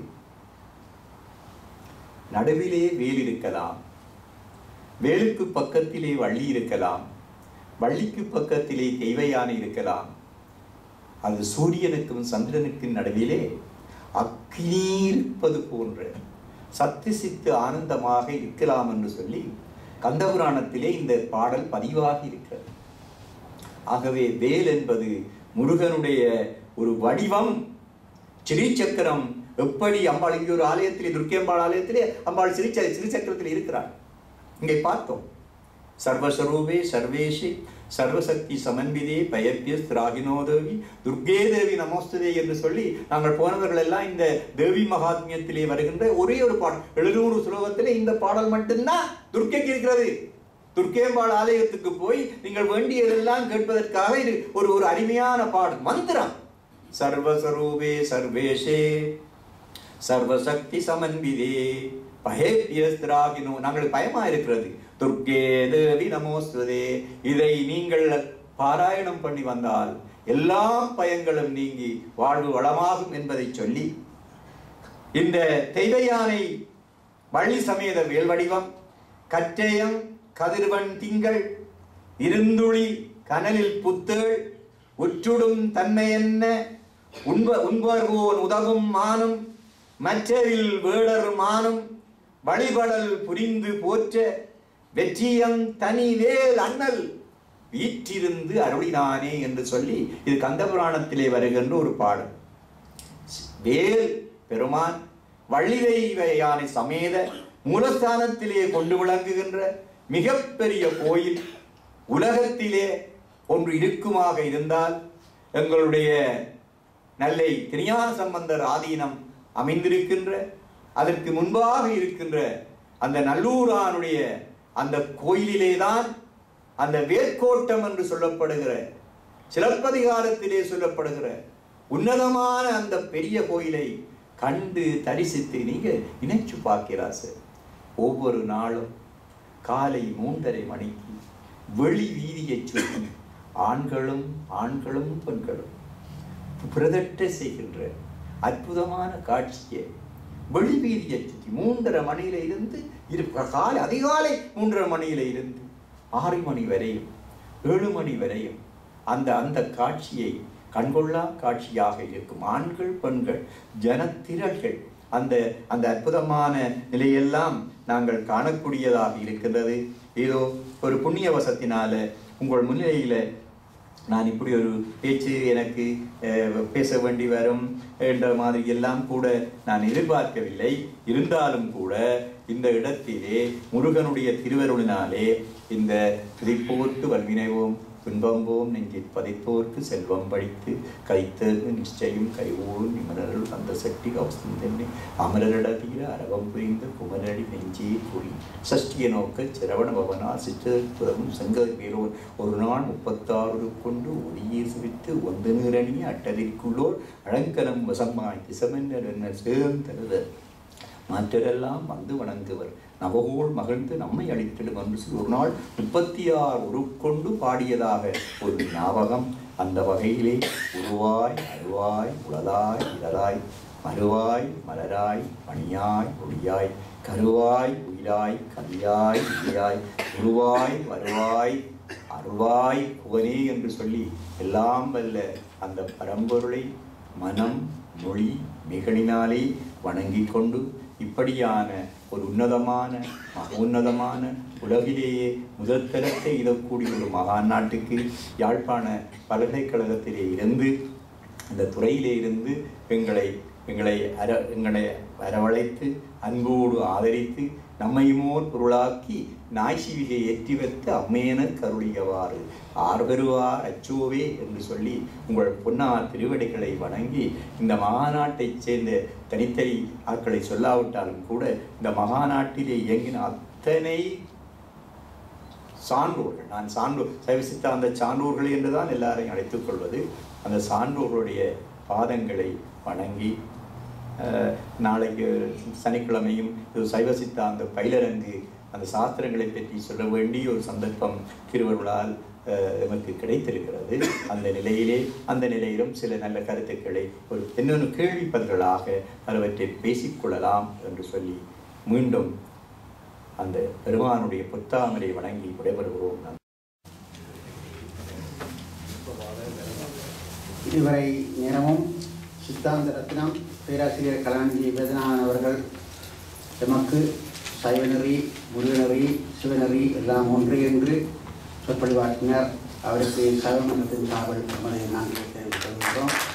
நடுவிலே வேல் இருக்கலாம், வேலுக்கு பக்கத்திலே வள்ளி இருக்கலாம், வள்ளிக்கு பக்கத்திலே தெய்வ யானை இருக்கலாம், அது சூரியனுக்கும் சந்திரனுக்கும் நடுவிலே அக்கினி இருப்பது போன்ற சத்து சித்து ஆனந்தமாக இருக்கலாம் என்று சொல்லி கந்த புராணத்திலே இந்த பாடல் பதிவாகி இருக்கிறது. ஆகவே வேல் என்பது முருகனுடைய ஒரு வடிவம். ஸ்ரீசக்கரம் எப்படி அம்பாள் இங்கே ஒரு ஆலயத்திலே, துர்க்கியம்பாள் ஆலயத்திலே அம்பாள் ஸ்ரீ ஸ்ரீசக்கரத்தில் இருக்கிறாள். இங்கே பார்த்தோம், சர்வஸ்வரூபே சர்வேஷி சர்வசக்தி சமன்விதே பயப்பிய ஸ்திராகினோ தேவி துர்கே தேவி நமோஸ்துதே என்று சொல்லி நாங்கள் போனவர்கள் எல்லாம் இந்த தேவி மகாத்மியத்திலே வருகின்ற ஒரே ஒரு பாடல், எழுநூறு ஸ்லோகத்திலே இந்த பாடல் மட்டும்தான் துர்க்கைக்கு இருக்கிறது. துர்க்கேம்பாள் ஆலயத்துக்கு போய் நீங்கள் வேண்டியதெல்லாம் கேட்பதற்காக இது ஒரு ஒரு அருமையான பாடல், மந்திரம். சர்வஸ்வரூபே சர்வேஷே சர்வசக்தி சமன்விதே பயப்பியஸ்திராகினோ, நாங்கள் பயமா இருக்கிறது, துர்க்கே தேவி நமோஸ்துதே. இதை நீங்கள் பாராயணம் பண்ணி வந்தால் எல்லா பயங்களும் நீங்கி வாழ்வு வளமாகும் என்பதை சொல்லி இந்த தெய்வ யானை வள்ளி சமேத வேல் வடிவம், கற்றேயம் கதிர்வன் திங்கள் இருந்துளி கனலில் புத்தேள் உற்றுடும் தன்மை என்ன உண்ப உண்பர்வோன் உதவும் மானும் மற்றவில் வேடர் மானும் வழிபடல் புரிந்து போற்ற வெற்றியம் தனி வேல் அண்ணல் வீற்றிருந்து அருளினானே என்று சொல்லி இது கந்த புராணத்திலே வருகின்ற ஒரு பாடல். வேல் பெருமான் வள்ளிதை யானை சமேத மூலஸ்தானத்திலே கொண்டு விளங்குகின்ற மிகப்பெரிய கோயில் உலகத்திலே ஒன்று இருக்குமாக இருந்தால் எங்களுடைய நெல்லை திருஞான சம்பந்தர் ஆதீனம் அமைந்திருக்கின்ற அதற்கு முன்பாக இருக்கின்ற அந்த நல்லூரானுடைய அந்த கோயிலிலேதான் அந்த வேர்க்கோட்டம் என்று சொல்லப்படுகிற சிலப்பதிகாரத்திலே சொல்லப்படுகிற உன்னதமான அந்த பெரிய கோயிலை கண்டு தரிசித்து நீங்க நினைச்சு பார்க்கிறார் சார். ஒவ்வொரு நாளும் காலை மூன்றரை மணிக்கு வெளி வீதியை சுற்றி ஆண்களும் ஆண்களும் பெண்களும் பிரதட்ட செய்கின்ற அற்புதமான காட்சியை வெளி வீதியை சுற்றி மூன்றரை மணியில இருந்து இரு காலை அதிகாலை மூன்றரை மணியில இருந்து ஆறு மணி வரையும் ஏழு மணி வரையும் அந்த அந்த காட்சியை கண்கொள்ளா காட்சியாக இருக்கும். ஆண்கள் பெண்கள் ஜனத்திரள்கள் அந்த அந்த அற்புதமான நிலையெல்லாம் நாங்கள் காணக்கூடியதாக இருக்கின்றது. ஏதோ ஒரு புண்ணிய வசத்தினால உங்கள் முன்னிலையில நான் இப்படி ஒரு பேச்சு எனக்கு பேச வேண்டி வரும் என்ற மாதிரி எல்லாம் கூட நான் எதிர்பார்க்கவில்லை. இருந்தாலும் கூட இந்த இடத்திலே முருகனுடைய திருவருளினாலே இந்த துதிப்போர்க்கு வல்வினைவோம் துன்பம்போம் நெஞ்சில் பதிப்போர்க்கு செல்வம் படித்து கைத்தேர்வு நிச்சயம் கைவோடும் நிமலர்கள் அந்த சக்தி கவசம் தென்னை அமரரடீர அரவம் புரிந்த குமரடி நெஞ்சே கூறி சஷ்டிய நோக்க சிரவண பவனா சிற்றமும் சங்க வீரோர் ஒரு நாள் முப்பத்தாறு கொண்டு ஒளியே சுவித்து ஒன்று நிறணிய அட்டதிற்குள்ளோர் அழங்கலம் வசமாய் திசமென்னர் சேர்ந்தருதர் மற்றரெல்லாம் வந்து வணங்குவர் நவகோள் மகிழ்ந்து நம்மை அளித்திடும் என்று சொல்லி ஒரு நாள் முப்பத்தி ஆறு உருக்கொண்டு பாடியதாக ஒரு ஞாபகம். அந்த வகையிலே உருவாய் அருவாய் உளதாய் இதழாய் மறுவாய் மலராய் மணியாய் ஒளியாய் கருவாய் உயிராய் கவியாய் இலையாய் உருவாய் வருவாய் அருவாய் புகனே என்று சொல்லி எல்லாம் வல்ல அந்த பரம்பொருளை மனம் மொழி மிகளினாலே வணங்கி கொண்டு இப்படியான ஒரு உன்னதமான மகோன்னதமான உலகிலேயே முதல் தரத்தை இதற்கூடிய ஒரு மகான் நாட்டுக்கு யாழ்ப்பாண பல்கலைக்கழகத்திலே இருந்து அந்த துறையிலே இருந்து எங்களை எங்களை அர எங்களை வரவழைத்து அன்போடு ஆதரித்து நம்மையுமோர் பொருளாக்கி நாய்சிவிகை ஏற்றி வைத்து அம்மேன கருளியவாறு ஆர்வருவார் அச்சோவே என்று சொல்லி உங்கள் பொன்னார் திருவடிகளை வணங்கி இந்த மகாநாட்டைச் சேர்ந்த தனித்தனி ஆட்களை சொல்லாவிட்டாலும் கூட இந்த மகாநாட்டிலே இயங்கின அத்தனை சான்றோர்கள், நான் சான்றோர் சைவ சித்தாந்த சான்றோர்கள் என்றுதான் எல்லாரையும் அழைத்துக் கொள்வது, அந்த சான்றோர்களுடைய பாதங்களை வணங்கி நாளைக்கு சனிக்கிழமையும் இது சைவ சித்தாந்த பயிலரங்கு அந்த சாஸ்திரங்களை பற்றி சொல்ல வேண்டிய ஒரு சந்தர்ப்பம் திருவருளால் நமக்கு கிடைத்திருக்கிறது. அந்த நிலையிலே அந்த நிலையிலும் சில நல்ல கருத்துக்களை ஒரு இன்னொன்று கேள்வி பதில்களாக பலவற்றை பேசிக்கொள்ளலாம் என்று சொல்லி மீண்டும் அந்த பெருமானுடைய புத்தாமரை வணங்கி விடைபெறுகிறோம். இதுவரை நேரமும் சித்தாந்த ரத்னம் பேராசிரியர் கலாநிதி வேதநாதன் அவர்கள் எமக்கு சைவநெறி, முருகநெறி, சிவநெறி எல்லாம் ஒன்றே என்று சொற்பொழிவாற்றினார். அவருக்கு சைவ மன்றத்தின் சார்பில் நம்மளை நாங்கள் தெரிவித்துக் கொள்கிறோம்.